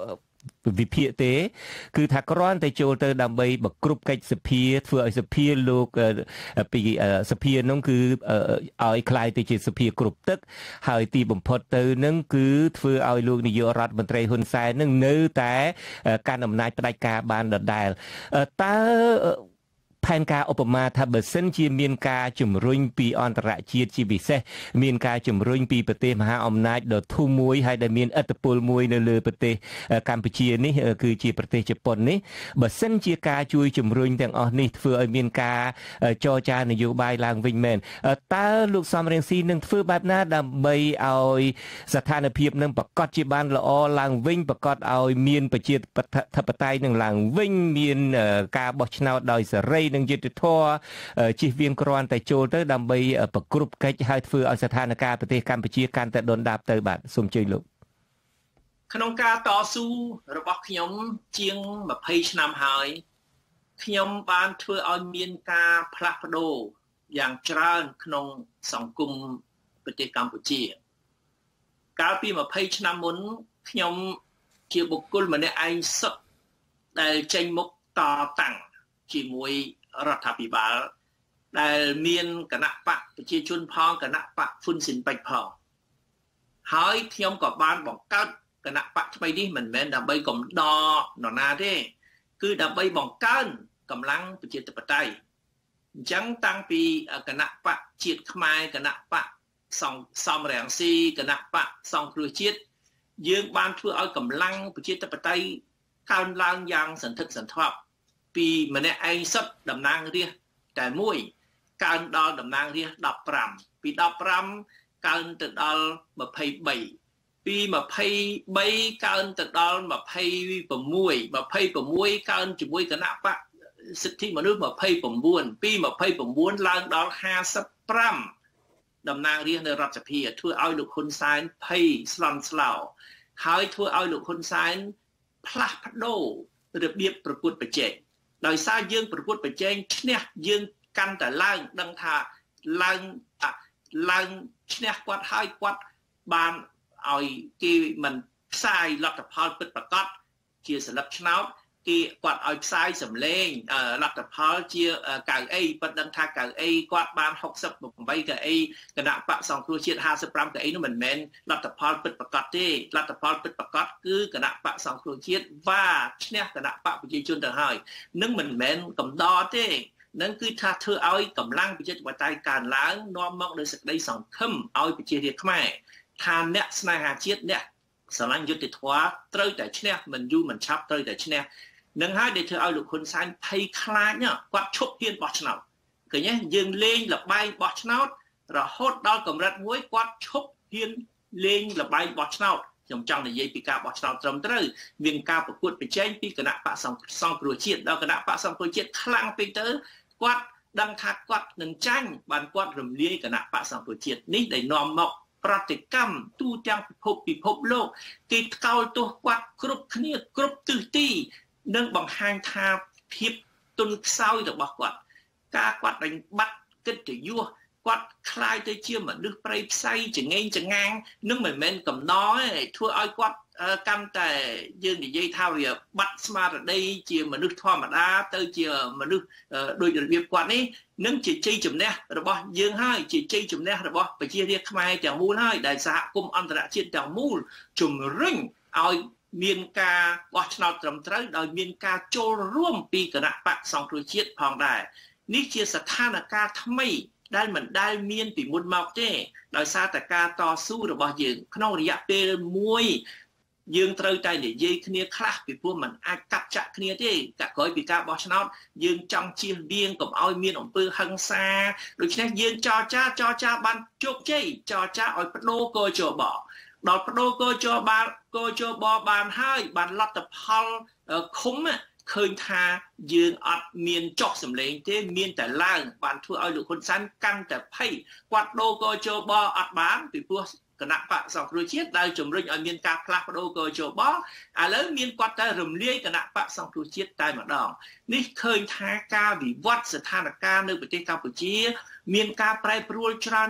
វិភាគទេគឺថាគ្រាន់តែចូលទៅដើម្បីបគ្រប់កិច្ចសភាធ្វើឲ្យសភាលោកពីសភានោះគឺឲ្យคล้ายទៅជាសភាគ្រប់ទឹកហើយទីបំផុតទៅនឹងគឺធ្វើឲ្យលោកនាយករដ្ឋមន្ត្រីហ៊ុនសែននឹងនៅតែកាន់អំណាចផ្ដាច់ការបានដដែលតើផែនការឧបមាថាបើសិនជាមានការជំរុញពីអន្តរជាតិជាពិសេសមានការជំរុញពីប្រទេសមហាអំណាចដ៏ធំមួយហើយដែលមានឥទ្ធិពលមួយនៅលើប្រទេសកម្ពុជានេះគឺជាប្រទេសជប៉ុននេះបើសិនជាការជួយជំរុញទាំងអស់នេះធ្វើឲ្យមានការចរចានយោបាយឡើងវិញមែនតើលោកសំរងស៊ីនឹងធ្វើបែបណាដើម្បីឲ្យស្ថានភាពនឹងប្រកាសជាបានល្អឡើងវិញប្រកាសឲ្យមានប្រជាធិបតេយ្យនឹងឡើងវិញមានការបោះឆ្នោតដោយសេរីនឹងយុត្តិធម៌ជិះវៀងគ្រាន់តែចូលទៅដើម្បីប្រគ្រប់កិច្ចឲ្យធ្វើឲ្យស្ថានភាពប្រទេសកម្ពុជាកាន់តែដុនដាបទៅបាទសូមជឿលោកក្នុងការតស៊ូរបស់ខ្ញុំជាងម្ភៃឆ្នាំហើយខ្ញុំបានធ្វើឲ្យមានការផ្លាស់ប្ដូរយ៉ាងច្រើនក្នុងសង្គមប្រទេសកម្ពុជាកាលពីម្ភៃឆ្នាំមុនខ្ញុំជាបុគ្គលម្នាក់ឯងសុទ្ធដែលចេញមុខតតាំងជាមួយរដ្ឋាភិបាលដែលមានគណៈបកប្រជាជនផងគណៈបកហ៊ុនស៊ិនប៉ិចផងហើយខ្ញុំក៏បានបង្កើតគណៈបកថ្មីនេះមិនមែនដើម្បីកំដរនរណាទេគឺដើម្បីបង្កើនកម្លាំងប្រជាធិបតេយ្យអញ្ចឹងតាំងពីគណៈបកជាតិខ្មែរគណៈបកសំរងស៊ីគណៈបកសង្គ្រោះជាតិយើងបានធ្វើឲ្យកម្លាំងប្រជាធិបតេយ្យកើនឡើងយ៉ាងសន្ធឹកសន្ធាប់ពីម្នាក់ឯងសុទ្ធតំណាងរាស្ត្រតែមួយកើនដល់តំណាងរាស្ត្រដប់ប្រាំពីដប់ប្រាំកើនទៅដល់ម្ភៃបីពីម្ភៃបីកើនទៅដល់ម្ភៃប្រាំមួយម្ភៃប្រាំមួយកើនជាមួយគណៈបកសិទ្ធិមនុស្សម្ភៃប្រាំបួនពីម្ភៃប្រាំបួនឡើងដល់ហាសិបប្រាំតំណាងរាស្ត្រនៅរដ្ឋសភាធ្វើឲ្យលោកហ៊ុនសែនភ័យស្លន់ស្លោហើយធ្វើឲ្យលោកហ៊ុនសែនផ្លាស់ប្ដូររបៀបប្រកួតប្រជែងដោយសារយើងប្រកួតប្រជែងឈ្នះយើងកាន់តែឡើងដឹងថាឡើងឡើងឈ្នះគាត់ហើយគាត់បានឲ្យគេមិនផ្សាយលទ្ធផលពិតប្រាកដជាសិលឹកឆ្នោតគេគាត់ឲ្យផ្សាយសម្លេងលទ្ធផលជាកៅអីប៉ុន្តែដឹងថាកៅអីគាត់បានហុកសិបប្រាំកៅអីគណៈបកសង្គ្រោះជាតិហាសិបប្រាំកៅអីនោះមិនមែនលទ្ធផលពិតប្រាកដទេលទ្ធផលពិតប្រាកដគឺគណៈបកសង្គ្រោះជាតិវ៉ាឈ្នះគណៈបកប្រជាជនទៅហើយនឹងមិនមែនកំដរទេនឹងគឺថាធ្វើឲ្យកម្លាំងប្រជាធិបតេយ្យកើនឡើងនាំមកនូវសេចក្តីសង្ឃឹមឲ្យប្រជារាស្ត្រខ្មែរថាអ្នកស្នេហាជាតិអ្នកស្រឡាញ់យុត្តិធម៌ត្រូវតែឈ្នះមិនយូរមិនឆាប់ត្រូវតែឈ្នះនឹងហើយដែលធ្វើឲ្យលោកហ៊ុនសែនភ័យខ្លាចគាត់ឈប់ហ៊ានបោះឆ្នោតឃើញទេយើងលេងលបែងបោះឆ្នោតរហូតដល់កម្រិតមួយគាត់ឈប់ហ៊ានលេងលបែងបោះឆ្នោតខ្ញុំចង់និយាយពីការបោះឆ្នោតត្រឹមត្រូវមានការប្រកួតប្រជែងពីគណៈបកសង្គ្រោះជាតិដល់គណៈបកសង្គ្រោះជាតិខ្លាំងពេកទៅគាត់ដឹងថាគាត់នឹងចាញ់បានគាត់រំលាយគណៈបកសង្គ្រោះជាតិនេះដែលនាំមកប្រតិកម្មទូទាំងពិភពពិភពលោកគេថ្កោលទោសគាត់គ្រប់គ្នាគ្រប់ទិសទីនឹងបង្ហាញថាភាពទន់ខ្សោយរបស់គាត់ការគាត់đánhបាត់កិត្តិយសគាត់คล้ายទៅជាមនុស្សប្រៃផ្សៃចងេងចងាងនឹងមិនមែនកំណរទេធ្វើឲ្យគាត់កាន់តែយើងនិយាយថាវាបាត់ស្មារតីជាមនុស្សធម្មតាទៅជាមនុស្សដូចរបៀបគាត់នេះនឹងជាជ័យជំនះរបស់យើងហើយជាជ័យជំនះរបស់ប្រជារាស្ត្រខ្មែរទាំងមូលហើយដែលសហគមន៍អន្តរជាតិទាំងមូលជំរុញឲ្យមានការបោះឆ្នោតត្រឹមត្រូវដោយមានការចូលរួមពីគណៈបកសង្គ្រោះជាតិផងដែរនេះជាស្ថានភាពថ្មីដែលមិនដែលមានពីមុនមកទេដោយសារតែការតស៊ូរបស់យើងក្នុងរយៈពេលមួយយើងត្រូវតែនិយាយគ្នាខ្លះពីព្រោះมันអាចកាត់ចាក់គ្នាទេតែក្រោយពីការបោះឆ្នោតយើងចង់ជៀសវាងកុំឲ្យមានអំពើហិង្សាដូច្នេះយើងចរចាចរចាបានជោគជ័យចរចាឲ្យបដូរកោជបដល់បដូរកោជបាល់កោជបបានហើយបានលទ្ធផលឃុំឃើញថាយើងអត់មានចោះសម្លេងទេមានតែឡើងបានធ្វើឲ្យលោកហ៊ុនសែនកាន់តែភ័យគាត់ដូរកោជបអត់បានពីព្រោះគណៈបកសង្គ្រោះជាតិដែលជំរុញឲ្យមានការផ្លាស់ប្ដូរកោជបឥឡូវមានគាត់តែរំលាយគណៈបកសង្គ្រោះជាតិតែម្ដងនេះឃើញថាការវិវត្តស្ថានភាពនៅប្រទេសកម្ពុជាមានការប្រែប្រួលច្រើនណាស់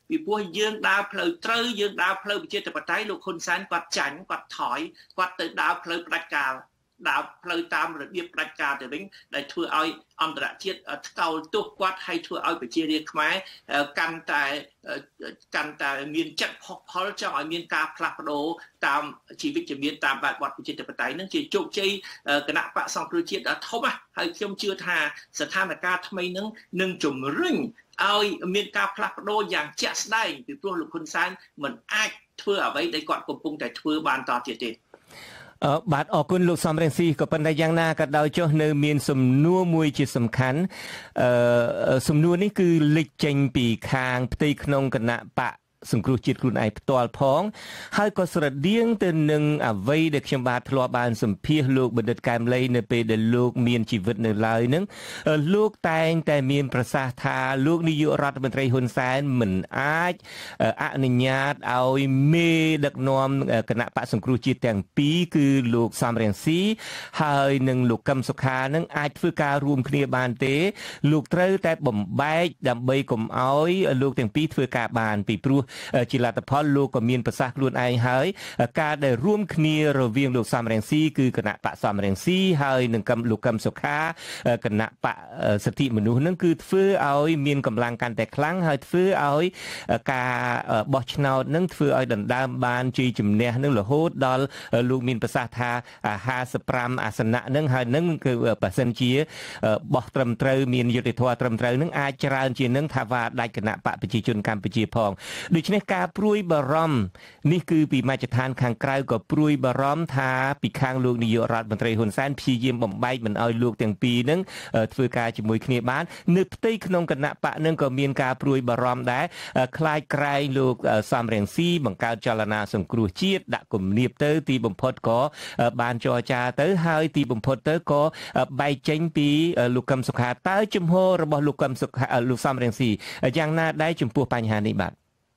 ពីព្រោះយើងដើរផ្លូវត្រូវយើងដើរផ្លូវប្រជាធិបតេយ្យលោកហ៊ុនសែនគាត់ចាញ់គាត់ថយគាត់ទៅដើរផ្លូវផ្ដាច់ការដើរផ្លូវតាមរបៀបផ្ដាច់ការទៅវិញដែលធ្វើឲ្យអន្តរជាតិថ្កោលទោសគាត់ហើយធ្វើឲ្យប្រជារាស្ត្រខ្មែរកាន់តែកាន់តែមានចិត្តផុសផុលចង់ឲ្យមានការផ្លាស់ប្ដូរតាមជីវិតជំនាញតាមបែបបទប្រជាធិបតេយ្យនឹងជាជោគជ័យគណៈបកសង្គ្រោះជាតិដ៏ធំហើយខ្ញុំជឿថាស្ថានភាពថ្មីនឹងនឹងជំរុញឲ្យមានការផ្លាស់ប្ដូរយ៉ាងជាក់ស្ដែងពីព្រោះលោកហ៊ុនសែនមិនអាចធ្វើអ្វីដែលគាត់កំពុងតែធ្វើបានតទៀតទេអឺបាទអរគុណលោកសំរងស៊ីក៏ប៉ុន្តែយ៉ាងណាក៏ដោយចុះនៅមានសំណួរមួយជាសំខាន់អឺសំណួរនេះគឺលេចចេញពីខាងផ្ទៃក្នុងគណៈបកសង្គ្រោះជាតិខ្លួនឯងផ្ទាល់ផងហើយក៏ស្រដៀងទៅនឹងអ្វីដែលខ្ញុំបាទធ្លាប់បានសម្ភាសលោកបណ្ឌិតកែមលីនៅពេលដែលលោកមានជីវិតនៅឡើយនឹងលោកតែងតែមានប្រសាសន៍ថាលោកនាយករដ្ឋមន្ត្រីហ៊ុនសែនមិនអាចអនុញ្ញាតឲ្យមេដឹកនាំគណៈបកសង្គ្រោះជាតិទាំងពីរគឺលោកសំរងស៊ីហើយនិងលោកកឹមសុខានឹងអាចធ្វើការរួមគ្នាបានទេលោកត្រូវតែបំបែកដើម្បីកុំឲ្យលោកទាំងពីរធ្វើការបានពីព្រោះជាលទ្ធផលលោកក៏មានប្រសាសន៍ខ្លួនឯងហើយការដែលរួមគ្នារវាងលោកសំរងស៊ីគឺគណៈបកសំរងស៊ីហើយនឹងគឹមលោកកឹមសុខាគណៈបកសិទ្ធិមនុស្សនឹងគឺធ្វើឲ្យមានកម្លាំងកាន់តែខ្លាំងហើយធ្វើឲ្យការបោះឆ្នោតនឹងធ្វើឲ្យដណ្ដើមបានជ័យជំនះនឹងរហូតដល់លោកមានប្រសាសន៍ថាห้าสิบห้าអាសនៈនឹងហើយនឹងគឺបើសិនជាបោះត្រឹមត្រូវមានយុត្តិធម៌ត្រឹមត្រូវនឹងអាចច្រើនជាងនឹងថាว่าដាច់គណៈបកប្រជាជនកម្ពុជាផងដូច្នេះការព្រួយបារម្ភនេះគឺពីមជ្ឈដ្ឋានខាងក្រៅក៏ព្រួយបារម្ភថាពីខាងលោកនាយករដ្ឋមន្ត្រីហ៊ុនសែនព្យាយាមបំបែកមិនឲ្យលោកទាំងពីរនឹងធ្វើការជាមួយគ្នាបាននៅផ្ទៃក្នុងគណៈបកនឹងក៏មានការព្រួយបារម្ភដែរខ្លាចក្រែងលោកសំរងស៊ីបង្កើតចលនាសង្គ្រោះជាតិដាក់គំនាបទៅទីបំផុតក៏បានចរចាទៅហើយទីបំផុតទៅក៏បែកចេញពីលោកកឹមសុខាតើជំហររបស់លោកកឹមសុខាលោកសំរងស៊ីយ៉ាងណាដែរចំពោះបញ្ហានេះបាទ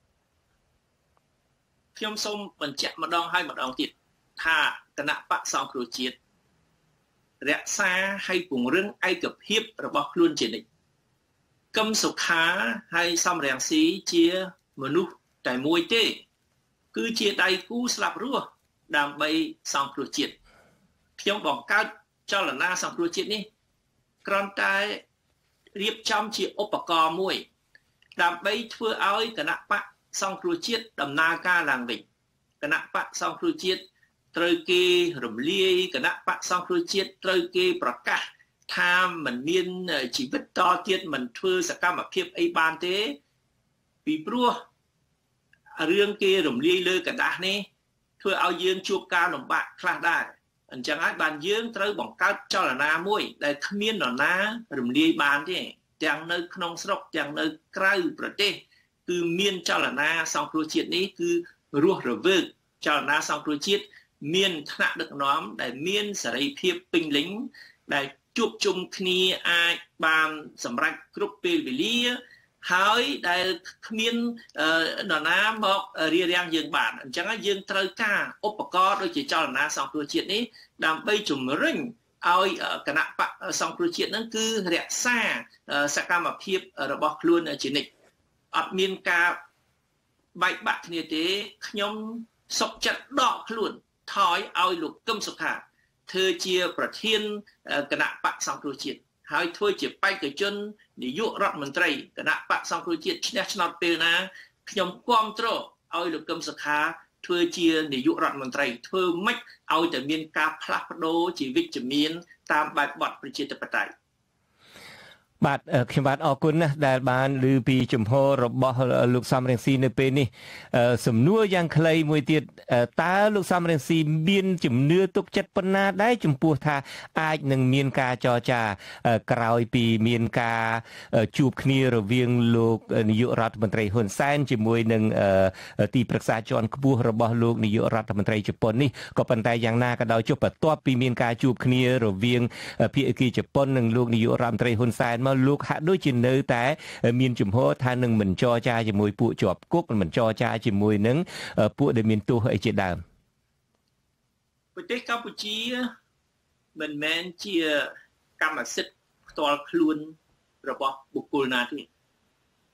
ខ្ញុំសូមបញ្ជាក់ម្ដងហើយម្ដងទៀតថាគណៈបកសង្គ្រោះជាតិរក្សាហើយពង្រឹងឯកភាពរបស់ខ្លួនជានិច្ចកឹមសុខាហើយសំរងស៊ីជាមនុស្សតែមួយទេគឺជាដៃគូស្លាប់រស់ដើម្បីសង្គ្រោះជាតិខ្ញុំបង្កើតចលនាសង្គ្រោះជាតិនេះគ្រាន់តែរៀបចំជាឧបករណ៍មួយដើម្បីធ្វើឲ្យគណៈបកសង្គ្រោះជាតិដំណើរការឡើងវិញគណៈបកសង្គ្រោះជាតិត្រូវគេរំលាយគណៈបកសង្គ្រោះជាតិត្រូវគេប្រកាសថាមិនមានជីវិតតទៀតមិនធ្វើសកម្មភាពអីបានទេពីព្រោះរឿងគេរំលាយលើกระดาษនេះធ្វើឲ្យយើងជួបការលំបាកខ្លះដែរអញ្ចឹងហើយបានយើងត្រូវបង្កើតចលនាមួយដែលគ្មាននរណារំលាយបានទេទាំងនៅក្នុងស្រុកទាំងនៅក្រៅប្រទេសគឺមានចលនាសង្គ្រោះជាតិនេះគឺរស់រវើកចលនាសង្គ្រោះជាតិមានថ្នាក់ដឹកនាំដែលមានសេរីភាពពេញលេញដែលជួបជុំគ្នាអាចបានសម្រេចគ្រប់ពេលវេលាហើយដែលគ្មាននរណាមករារាំងយើងបានអញ្ចឹងយើងត្រូវការឧបករណ៍ដូចជាចលនាសង្គ្រោះជាតិនេះដើម្បីជំរុញឲ្យគណៈបកសង្គ្រោះជាតិហ្នឹងគឺរក្សាសកម្មភាពរបស់ខ្លួនជានិច្ចអត់មានការបែកបាក់គ្នាទេខ្ញុំសុខចិត្តដកខ្លួនថយឲ្យលោកកឹមសុខាធ្វើជាប្រធានគណៈបកសង្គ្រោះជាតិហើយធ្វើជាបេក្ខជននាយករដ្ឋមន្ត្រីគណៈបកសង្គ្រោះជាតិឈ្នះឆ្នោតពេលណាខ្ញុំគាំទ្រឲ្យលោកកឹមសុខាធ្វើជានាយករដ្ឋមន្ត្រីធ្វើម៉េចឲ្យតែមានការផ្លាស់ប្ដូរជាវិជ្ជមានតាមបែបបទប្រជាធិបតេយ្យបាទខ្ញុំបាទអរគុណណាស់ដែលបានឮពីជំហររបស់លោកសំរងស៊ីនៅពេលនេះសំណួរយ៉ាងខ្លីមួយទៀតតើលោកសំរងស៊ីមានជំនឿទុកចិត្តប៉ុណ្ណាដែរចំពោះថាអាចនឹងមានការចរចាក្រោយពីមានការជួបគ្នារវាងលោកនាយករដ្ឋមន្ត្រីហ៊ុនសែនជាមួយនឹងទីប្រឹក្សាជាន់ខ្ពស់របស់លោកនាយករដ្ឋមន្ត្រីជប៉ុននេះក៏ប៉ុន្តែយ៉ាងណាក៏ដោយចុះបន្ទាប់ពីមានការជួបគ្នារវាងភាគីជប៉ុននិងលោកនាយករដ្ឋមន្ត្រីហ៊ុនសែនមកលោកហាក់ដូចជានៅតែមានជំហរថានឹងមិនចរចាជាមួយពួកជាប់គុកមិនចរចាជាមួយនឹងពួកដែលមានទោសអីជាដើមប្រទេសកម្ពុជាមិនមែនជាកម្មសិទ្ធិផ្ទាល់ខ្លួនរបស់បុគ្គលណាទេ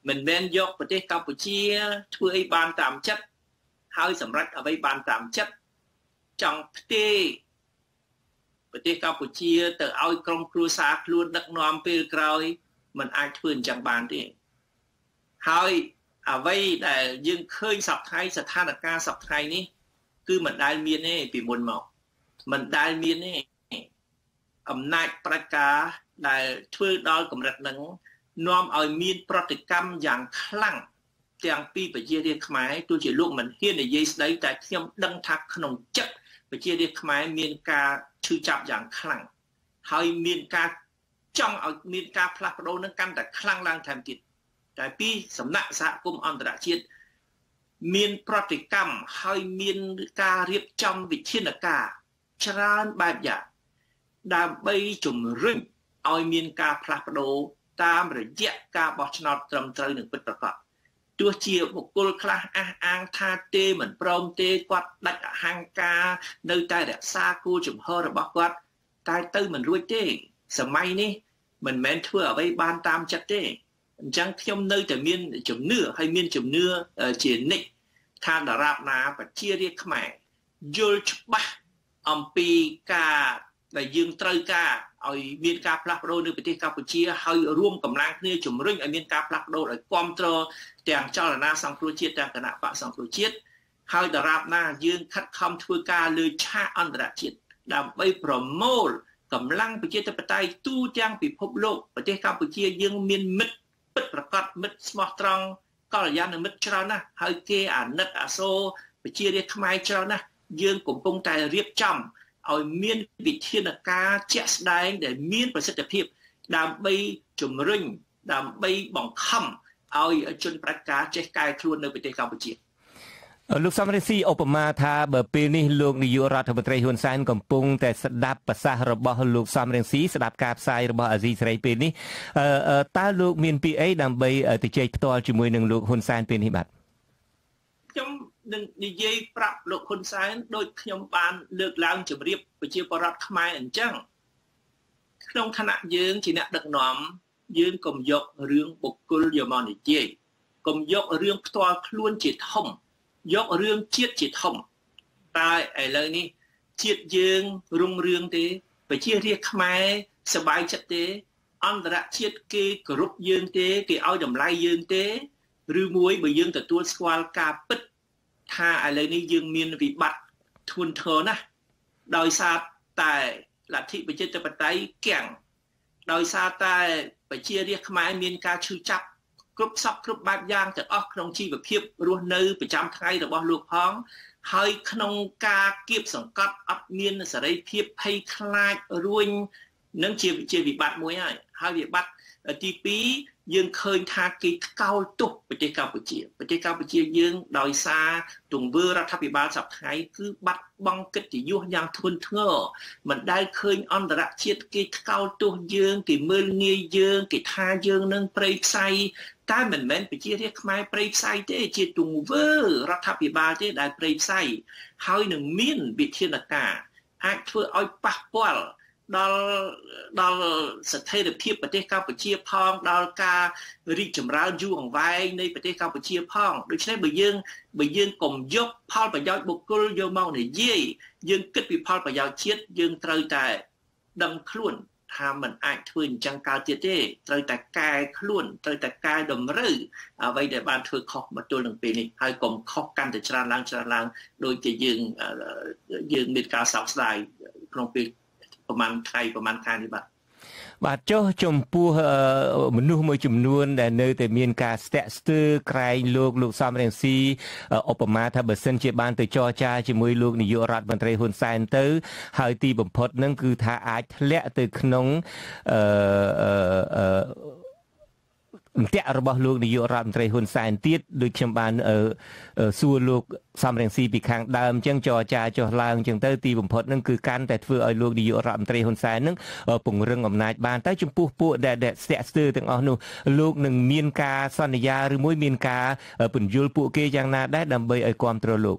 មិនមែនយកប្រទេសកម្ពុជាធ្វើអីបានតាមចិត្តហើយសម្រេចអ្វីបានតាមចិត្តចង់ផ្ទេរប្រទេសកម្ពុជាទៅឲ្យក្រុមគ្រួសារខ្លួនដឹកនាំពេលក្រោយมันអាចធ្វើអញ្ចឹងបានទេហើយអ្វីដែលយើងឃើញសប្តាហ៍ស្ថានភាពសប្តាហ៍នេះគឺមិនដែលមានទេពីមុនមកមិនដែលមានទេអំណាចប្រជាការដែលធ្វើដល់កម្រិតហ្នឹងនាំឲ្យមានប្រតិកម្មយ៉ាងខ្លាំងទាំងពីប្រជារាស្ត្រខ្មែរទោះជាលោកមិនហ៊ាននិយាយស្ដីតែខ្ញុំដឹងថាក្នុងចិត្តប្រជារាស្ត្រខ្មែរមានការឈឺចាប់យ៉ាងខ្លាំងហើយមានការចង់ឲ្យមានការផ្លាស់ប្ដូរនឹងកាន់តែខ្លាំងឡើងថែមទៀតតែពីសំណាក់សហគមន៍អន្តរជាតិមានប្រតិកម្មហើយមានការរៀបចំវិធានការច្រើនបែបយ៉ាងដើម្បីជំរុញឲ្យមានការផ្លាស់ប្ដូរតាមរយៈការបោះឆ្នោតត្រឹមត្រូវនិងពិតប្រាកដទោះជាបុគ្គលខ្លះអះអាងថាទេមិនព្រមទេគាត់ដាច់អហង្ការនៅតែរក្សាគោលជំហររបស់គាត់តែទៅមិនរួចទេសម័យនេះមិនមែនធ្វើអ្វីបានតាមចិត្តទេអញ្ចឹងខ្ញុំនៅតែមានជំនឿហើយមានជំនឿជានិច្ចថាដរាបណាប្រជារាស្ត្រខ្មែរយល់ច្បាស់អំពីការដែលយើងត្រូវការឲ្យមានការផ្លាស់ប្ដូរនៅប្រទេសកម្ពុជាហើយរួមកម្លាំងគ្នាជំរុញឲ្យមានការផ្លាស់ប្ដូរឲ្យគ្រប់គ្រងទាំងចលនាសង្គ្រោះជាតិទាំងគណៈបកសង្គ្រោះជាតិហើយដរាបណាយើងខិតខំធ្វើការលើឆាកអន្តរជាតិដើម្បីប្រមូលកម្លាំងប្រជាធិបតេយ្យទូទាំងពិភពលោកប្រទេសកម្ពុជាយើងមានមិត្តពិតប្រាកដមិត្តស្មោះត្រង់កល្យាណមិត្តច្រើនណាស់ហើយគេអាណិតអាសូរប្រជារាស្ត្រខ្មែរច្រើនណាស់យើងកំពុងតែរៀបចំឲ្យមានវិធានការជាក់ស្ដែងដែលមានប្រសិទ្ធភាពដើម្បីជំរុញដើម្បីបង្ខំឲ្យជនប្រជាការចេះកែខ្លួននៅប្រទេសកម្ពុជាលោកសំរងស៊ីឧបមាថាបើពេលនេះលោកនាយករដ្ឋមន្ត្រីហ៊ុនសែនកំពុងតែស្ដាប់ប្រសាសន៍របស់លោកសំរងស៊ីស្ដាប់ការផ្សាយរបស់អាស៊ីសេរីពេលនេះតើលោកមានពីអីដើម្បីទៅជែកផ្ទាល់ជាមួយនឹងលោកហ៊ុនសែនពេលនេះបាទខ្ញុំនឹងនិយាយប្រាប់លោកហ៊ុនសែនដោយខ្ញុំបានលើកឡើងជម្រាបប្រជាពលរដ្ឋខ្មែរអញ្ចឹងក្នុងឋានៈយើងជាអ្នកដឹកនាំយើងកុំយករឿងបុគ្គលយកមកនិយាយកុំយករឿងផ្ទាល់ខ្លួនជាធំយករឿងជាតិជាធំតែឥឡូវនេះជាតិយើងរុងរឿងទេប្រជារាស្ត្រខ្មែរសប្បាយចិត្តទេអន្តរជាតិគេគោរពយើងទេគេឲ្យតម្លៃយើងទេឬមួយបើយើងទទួលស្គាល់ការពិតថាឥឡូវនេះយើងមានវិបត្តិធ្ងន់ធ្ងរណាស់ដោយសារតែលទ្ធិប្រជាធិបតេយ្យគាំងដោយសារតែប្រជារាស្ត្រខ្មែរមានការឈឺចាប់គ្រប់សពគ្រប់បែបយ៉ាងទាំងអស់ក្នុងជីវភាពរស់នៅប្រចាំថ្ងៃរបស់លោកផងហើយក្នុងការគៀបសង្កត់អត់មានសេរីភាពភ័យខ្លាចរួញនឹងជាជាវិបត្តិមួយហើយហើយវិបត្តិទីពីរយើងឃើញថាគេថ្កោលទោសប្រទេសកម្ពុជាប្រទេសកម្ពុជាយើងដោយសារទង្វើរដ្ឋាភិបាលសប្តាហ៍គឺបាត់បង់កិត្តិយសយ៉ាងធ្ងន់ធ្ងរមិនដែលឃើញអន្តរជាតិគេថ្កោលទោសយើងគេមើលងាយយើងគេថាយើងនឹងប្រេយផ្សៃតែមិនមែនប្រជារាស្ត្រខ្មែរប្រេយផ្សៃទេជាទង្វើរដ្ឋាភិបាលទេដែលប្រេយផ្សៃហើយនឹងមានវិធានការអាចធ្វើឲ្យប៉ះពាល់ដល់ដល់ស្ថិរភាពប្រទេសកម្ពុជាផងដល់ការរីកចម្រើនយូរអង្វែងនៃប្រទេសកម្ពុជាផងដូច្នេះបើយើងបើយើងកុំយកផលប្រយោជន៍បុគ្គលយកមកនិយាយយើងគិតពីផលប្រយោជន៍ជាតិយើងត្រូវតែដឹងខ្លួនថាมันអាចធ្វើអញ្ចឹងកើតទៀតទេត្រូវតែកែខ្លួនត្រូវតែកែតម្រូវអ្វីដែលបានធ្វើខុសមកទល់នឹងពេលនេះហើយកុំខុសកាន់តែច្រើនឡើងច្រើនឡើងដោយជាយើងយើងមានការសោកស្ដាយក្នុងពេលប្រហែលថ្ងៃប្រហែលខែនេះបាទបាទចុះចំពោះមនុស្សមួយចំនួនដែលនៅតែមានការស្ទាក់ស្ទើរក្រែងលោកលោកសំរងស៊ីឧបមាថាបើសិនជាបានទៅចរចាជាមួយលោកនាយករដ្ឋមន្ត្រីហ៊ុនសែនទៅហើយទីបំផុតនឹងគឺថាអាចធ្លាក់ទៅក្នុងអឺអឺអន្ទាក់របស់លោកនាយករដ្ឋមន្ត្រីហ៊ុនសែនទៀតដូចខ្ញុំបានសួរលោកសំរងស៊ីពីខាងដើមអញ្ចឹងចរចាចុះឡើងអញ្ចឹងទៅទីបំផុតនឹងគឺកាន់តែធ្វើឲ្យលោកនាយករដ្ឋមន្ត្រីហ៊ុនសែននឹងពង្រឹងអំណាចបានតែចំពោះពួកដែលស្ទាក់ស្ទើរទាំងអស់នោះលោកនឹងមានការសន្យាឬមួយមានការពន្យល់ពួកគេយ៉ាងណាដែរដើម្បីឲ្យគ្រប់គ្រងលោក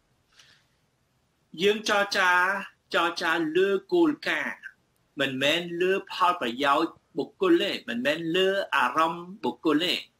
យើងចរចាចរចាលើគោលការណ៍មិនមែនលើផលប្រយោជន៍បុគ្គលទេមិនមែនលើអារម្មណ៍បុគ្គលទេ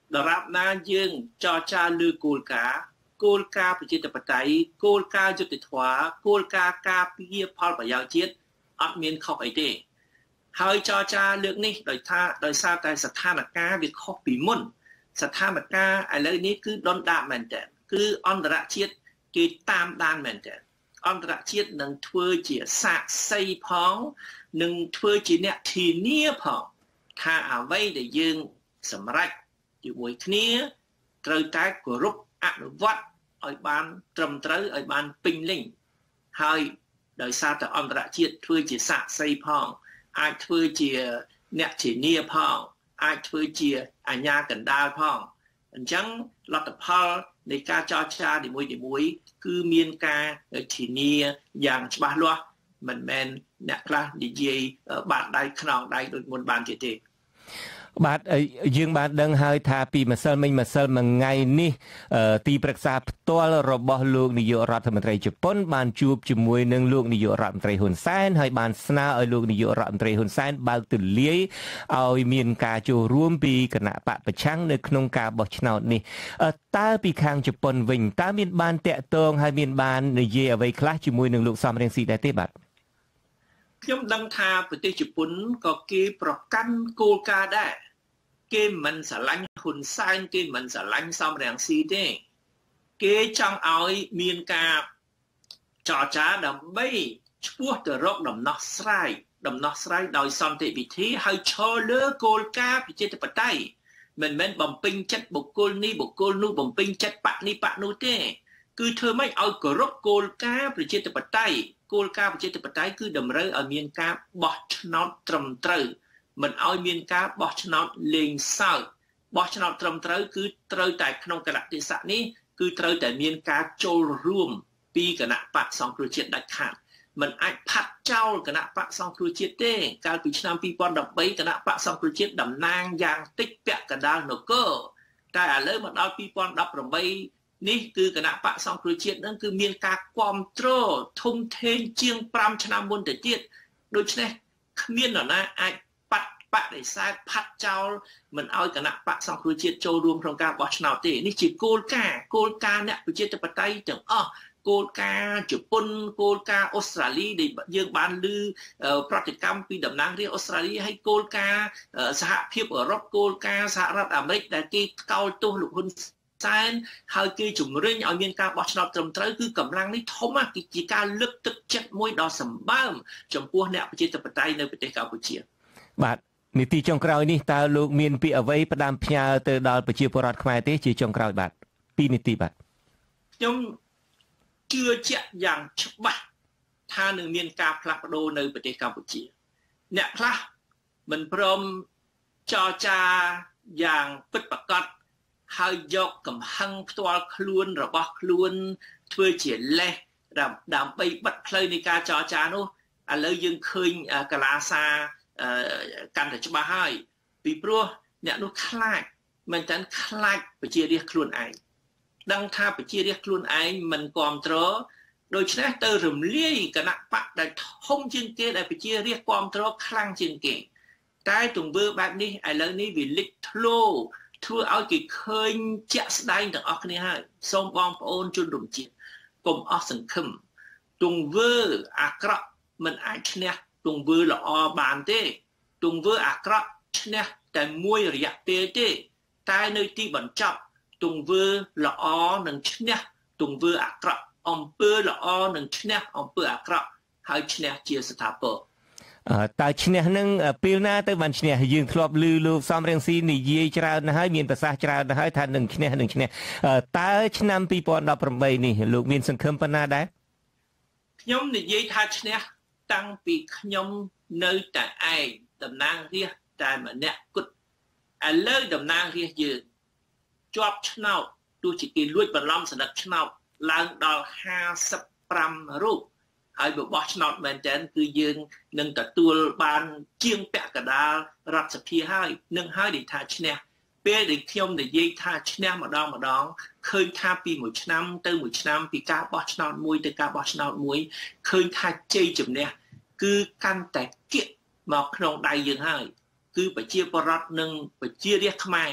ដរាបណាយើងចរចាលើគោលការណ៍គោលការណ៍ប្រជាធិបតេយ្យគោលការណ៍យុត្តិធម៌គោលការណ៍ការពារផលប្រយោជន៍ជាតិអត់មានខុសអីទេហើយចរចាលើកនេះដោយថាដោយសារតែស្ថានភាពវាខុសពីមុនស្ថានភាពឥឡូវនេះគឺដុនដាបមែនតើគឺអន្តរជាតិគេតាមដានមែនតើអន្តរជាតិនឹងធ្វើជាសាក្សីផងនឹងធ្វើជាអ្នកធានាផងថាអ្វីដែលយើងសម្រេចជាមួយគ្នាត្រូវតែគោរពអនុវត្តឲ្យបានត្រឹមត្រូវឲ្យបានពេញលេញហើយដោយសារតែអន្តរជាតិធ្វើជាសាក្សីផងអាចធ្វើជាអ្នកធានាផងអាចធ្វើជាអាជ្ញាកណ្ដាលផងអញ្ចឹងលទ្ធផលនៃការចរចានីមួយៗគឺមានការធានាយ៉ាងច្បាស់លាស់មិនមែនអ្នកខ្លះនិយាយបាក់ដៃខ្នងដៃដូចមុនបានទៀតទេបាទយើងបានដឹងហើយថាពីម្សិលមិញម្សិលមួយថ្ងៃនេះទីប្រឹក្សាផ្ទាល់របស់លោកនាយករដ្ឋមន្ត្រីជប៉ុនបានជួបជាមួយនឹងលោកនាយករដ្ឋមន្ត្រីហ៊ុនសែនហើយបានស្នើឲ្យលោកនាយករដ្ឋមន្ត្រីហ៊ុនសែនបើកទូលាយឲ្យមានការចូលរួមពីគណៈបកប្រឆាំងនៅក្នុងការបោះឆ្នោតនេះតើពីខាងជប៉ុនវិញតើមានបានតាក់ទងហើយមានបាននិយាយអ្វីខ្លះជាមួយនឹងលោកសំរងស៊ីដែរទេបាទខ្ញុំដឹងថាប្រទេសជប៉ុនក៏គេប្រកាន់គោលការណ៍ដែរគេមិនស្រឡាញ់ហ៊ុនសែនគេមិនស្រឡាញ់សំរងស៊ីទេគេចង់ឲ្យមានការចរចាដើម្បីឈ្មោះទៅរកដំណោះស្រាយដំណោះស្រាយដោយសន្តិវិធីហើយឈរលើគោលការណ៍ប្រជាធិបតេយ្យមិនមែនបំពេញចិត្តបុគ្គលនេះបុគ្គលនោះបំពេញចិត្តបកនេះបកនោះទេគឺធ្វើម៉េចឲ្យគោរពគោលការណ៍ប្រជាធិបតេយ្យគោលការណ៍ប្រជាធិបតេយ្យគឺតម្រូវឲ្យមានការបោះឆ្នោតត្រឹមត្រូវមិនឲ្យមានការបោះឆ្នោតលេងសើចបោះឆ្នោតត្រឹមត្រូវគឺត្រូវតែក្នុងគណៈទេសៈនេះគឺត្រូវតែមានការចូលរួមពីគណៈបកសង្គ្រោះជាតិដាច់ខាតមិនអាចផាត់ចោលគណៈបកសង្គ្រោះជាតិទេកាលពីឆ្នាំពីរពាន់ដប់បីគណៈបកសង្គ្រោះជាតិតំណាងយ៉ាងតិចពាក់កណ្ដាលនគរតែឥឡូវមកដល់ពីរពាន់ដប់ប្រាំបីនេះគឺគណៈបកសង្គ្រោះជាតិនឹងគឺមានការគ្រប់គ្រងធំធេងជាងប្រាំឆ្នាំមុនទៅទៀតដូច្នេះគ្មាននរណាអាចបដិសេធផាត់ចោលមិនឲ្យគណៈបកសង្គ្រោះជាតិចូលរួមក្នុងការបោះឆ្នោតទេនេះជាគោលការណ៍គោលការណ៍អ្នកប្រជាធិបតេយ្យទាំងអស់គោលការណ៍ជប៉ុនគោលការណ៍អូស្ត្រាលីដែលយើងបានឮប្រតិកម្មពីតំណាងរាស្ត្រអូស្ត្រាលីហើយគោលការណ៍សហភាពអឺរ៉ុបគោលការណ៍សហរដ្ឋអាមេរិកដែលគេកោតទោសលោកហ៊ុនសែនហើយគេជំរុញឲ្យមានការបោះឆ្នោតត្រឹមត្រូវគឺកម្លាំងនេះធំណាស់ជាការលើកទឹកចិត្តមួយដ៏សម្បើមចំពោះអ្នកប្រជាធិបតេយ្យនៅប្រទេសកម្ពុជាបាទនីតិចុងក្រោយនេះតើលោកមានពីអ្វីផ្ដាំផ្ញើទៅដល់ប្រជាពលរដ្ឋខ្មែរទេជាចុងក្រោយបាទពីនីតិបាទខ្ញុំជឿជាក់យ៉ាងច្បាស់ថានឹងមានការផ្លាស់ប្ដូរនៅប្រទេសកម្ពុជាអ្នកខ្លះមិនព្រមចរចាយ៉ាងពិតប្រាកដហើយយកកំហឹងផ្ទាល់ខ្លួនរបស់ខ្លួនធ្វើជាលេសដើម្បីបិទផ្លូវនៃការចរចានោះឥឡូវយើងឃើញកលាសារកាន់តែច្បាស់ហើយពីព្រោះអ្នកនោះខ្លាចមែនតើខ្លាចប្រជារាស្ត្រខ្លួនឯងដឹងថាប្រជារាស្ត្រខ្លួនឯងមិនគ្រប់គ្រងដូច្នេះទៅរំលាយគណៈបកដែលធំជាងគេដែលប្រជារាស្ត្រគ្រប់គ្រងខ្លាំងជាងគេតែទង្វើបែបនេះឥឡូវនេះវាលេចធ្លោធ្វើឲ្យគេឃើញជាក់ស្ដែងទាំងអស់គ្នាហើយសូមបងប្អូនជនរួមជាតិកុំអស់សង្ឃឹមទង្វើអាក្រក់មិនអាចឈ្នះទង្វើល្អបានទេទង្វើអាក្រក់ឈ្នះតែមួយរយៈពេលទេតែនៅទីបញ្ចប់ទង្វើល្អនឹងឈ្នះទង្វើអាក្រក់អំពើល្អនឹងឈ្នះអំពើអាក្រក់ហើយឈ្នះជាស្ថាពរតើឈ្នះនឹងពេលណាទៅបានឈ្នះយើងធ្លាប់ឮលោកសំរងស៊ីនិយាយច្រើនណាស់ហើយមានប្រសាសន៍ច្រើនណាស់ហើយថានឹងឈ្នះនឹងឈ្នះតើឆ្នាំពីរពាន់ដប់ប្រាំបីនេះលោកមានសង្ឃឹមប៉ុណ្ណាដែរខ្ញុំនិយាយថាឈ្នះតាំងពីខ្ញុំនៅតែឯងតំណាងរាស្ត្រតែម្នាក់គត់ឥឡូវតំណាងរាស្ត្រយើងជាប់ឆ្នោតទោះជាគេលួចបន្លំសន្លឹកឆ្នោតឡើងដល់ห้าสิบห้าរូបហើយបើបោះឆ្នោតមែនទែនគឺយើងនឹងទទួលបានជាងពាក់កណ្ដាលរដ្ឋសភាហើយនឹងហើយដែលថាឈ្នះពេលដែលខ្ញុំនិយាយថាឈ្នះម្ដងម្ដងឃើញថាពីមួយឆ្នាំទៅមួយឆ្នាំពីការបោះឆ្នោតមួយទៅការបោះឆ្នោតមួយឃើញថាជ័យជំនះគឺកាន់តែគៀកមកក្នុងដៃយើងហើយគឺប្រជាពលរដ្ឋនិងប្រជារាស្ត្រខ្មែរ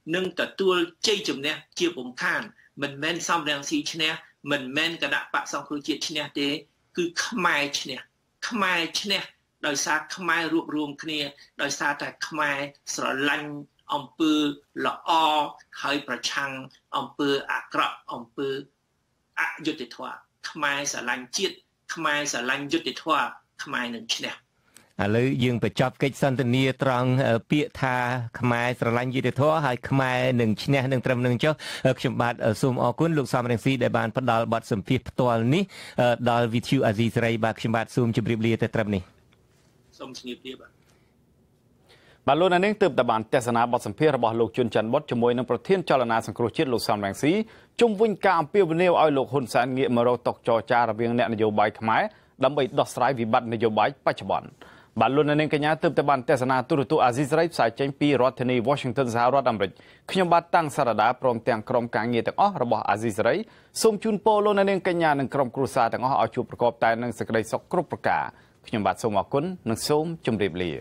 នឹងទទួលជ័យជំនះជាពំខានមិនមែនសំរងស៊ីឈ្នះមិនមែនគណៈបកសង្គ្រោះជាតិឈ្នះទេគឺខ្មែរឈ្នះខ្មែរឈ្នះដោយសារខ្មែររួបរวมគ្នាដោយសារតែខ្មែរស្រឡាញ់អំពើល្អហើយប្រឆាំងអំពើអាក្រក់អំពើអយុត្តិធម៌ខ្មែរស្រឡាញ់ជាតិខ្មែរស្រឡាញ់យុត្តិធម៌ខ្មែរនឹងឈ្នះឥឡូវយើងបញ្ចប់កិច្ចសន្ទនាត្រង់ពាក្យថាខ្មែរស្រឡាញ់យុត្តិធម៌ហើយខ្មែរនឹងឈ្នះនឹងត្រឹមនឹងចុះខ្ញុំបាទសូមអរគុណលោកសំរងស៊ីដែលបានផ្ដល់បទសម្ភាសន៍ផ្ទាល់នេះដល់ វី ទ្យូ អាស៊ីសេរីបាទខ្ញុំបាទសូមជម្រាបលាតែត្រឹមនេះសូមជម្រាបលាបាទបាទលោកនាងទើបតែបានទស្សនាបទសម្ភាសន៍របស់លោកជុនច័ន្ទបុតជាមួយនឹងប្រធានចលនាសង្គ្រោះជាតិលោកសំរងស៊ីជុំវិញការអំពាវនាវឲ្យលោកហ៊ុនសែនងាកមករកតុចរចារវាងអ្នកនយោបាយខ្មែរដើម្បីដោះស្រាយវិបត្តិនយោបាយបច្ចុប្បន្នបាទលោកនាងកញ្ញាទើបតែបានទស្សនាទូរទស្សន៍អាស៊ីសេរីផ្សាយចេញពីរដ្ឋធានី Washington សហរដ្ឋអាមេរិកខ្ញុំបាទតាំងសារដាព្រមទាំងក្រុមការងារទាំងអស់របស់អាស៊ីសេរីសូមជូនពរលោកនាងកញ្ញានិងក្រុមគ្រួសារទាំងអស់ឲ្យជួបប្រកបតែនឹងសេចក្តីសុខគ្រប់ប្រការខ្ញុំបាទសូមអរគុណនិងសូមជម្រាបលា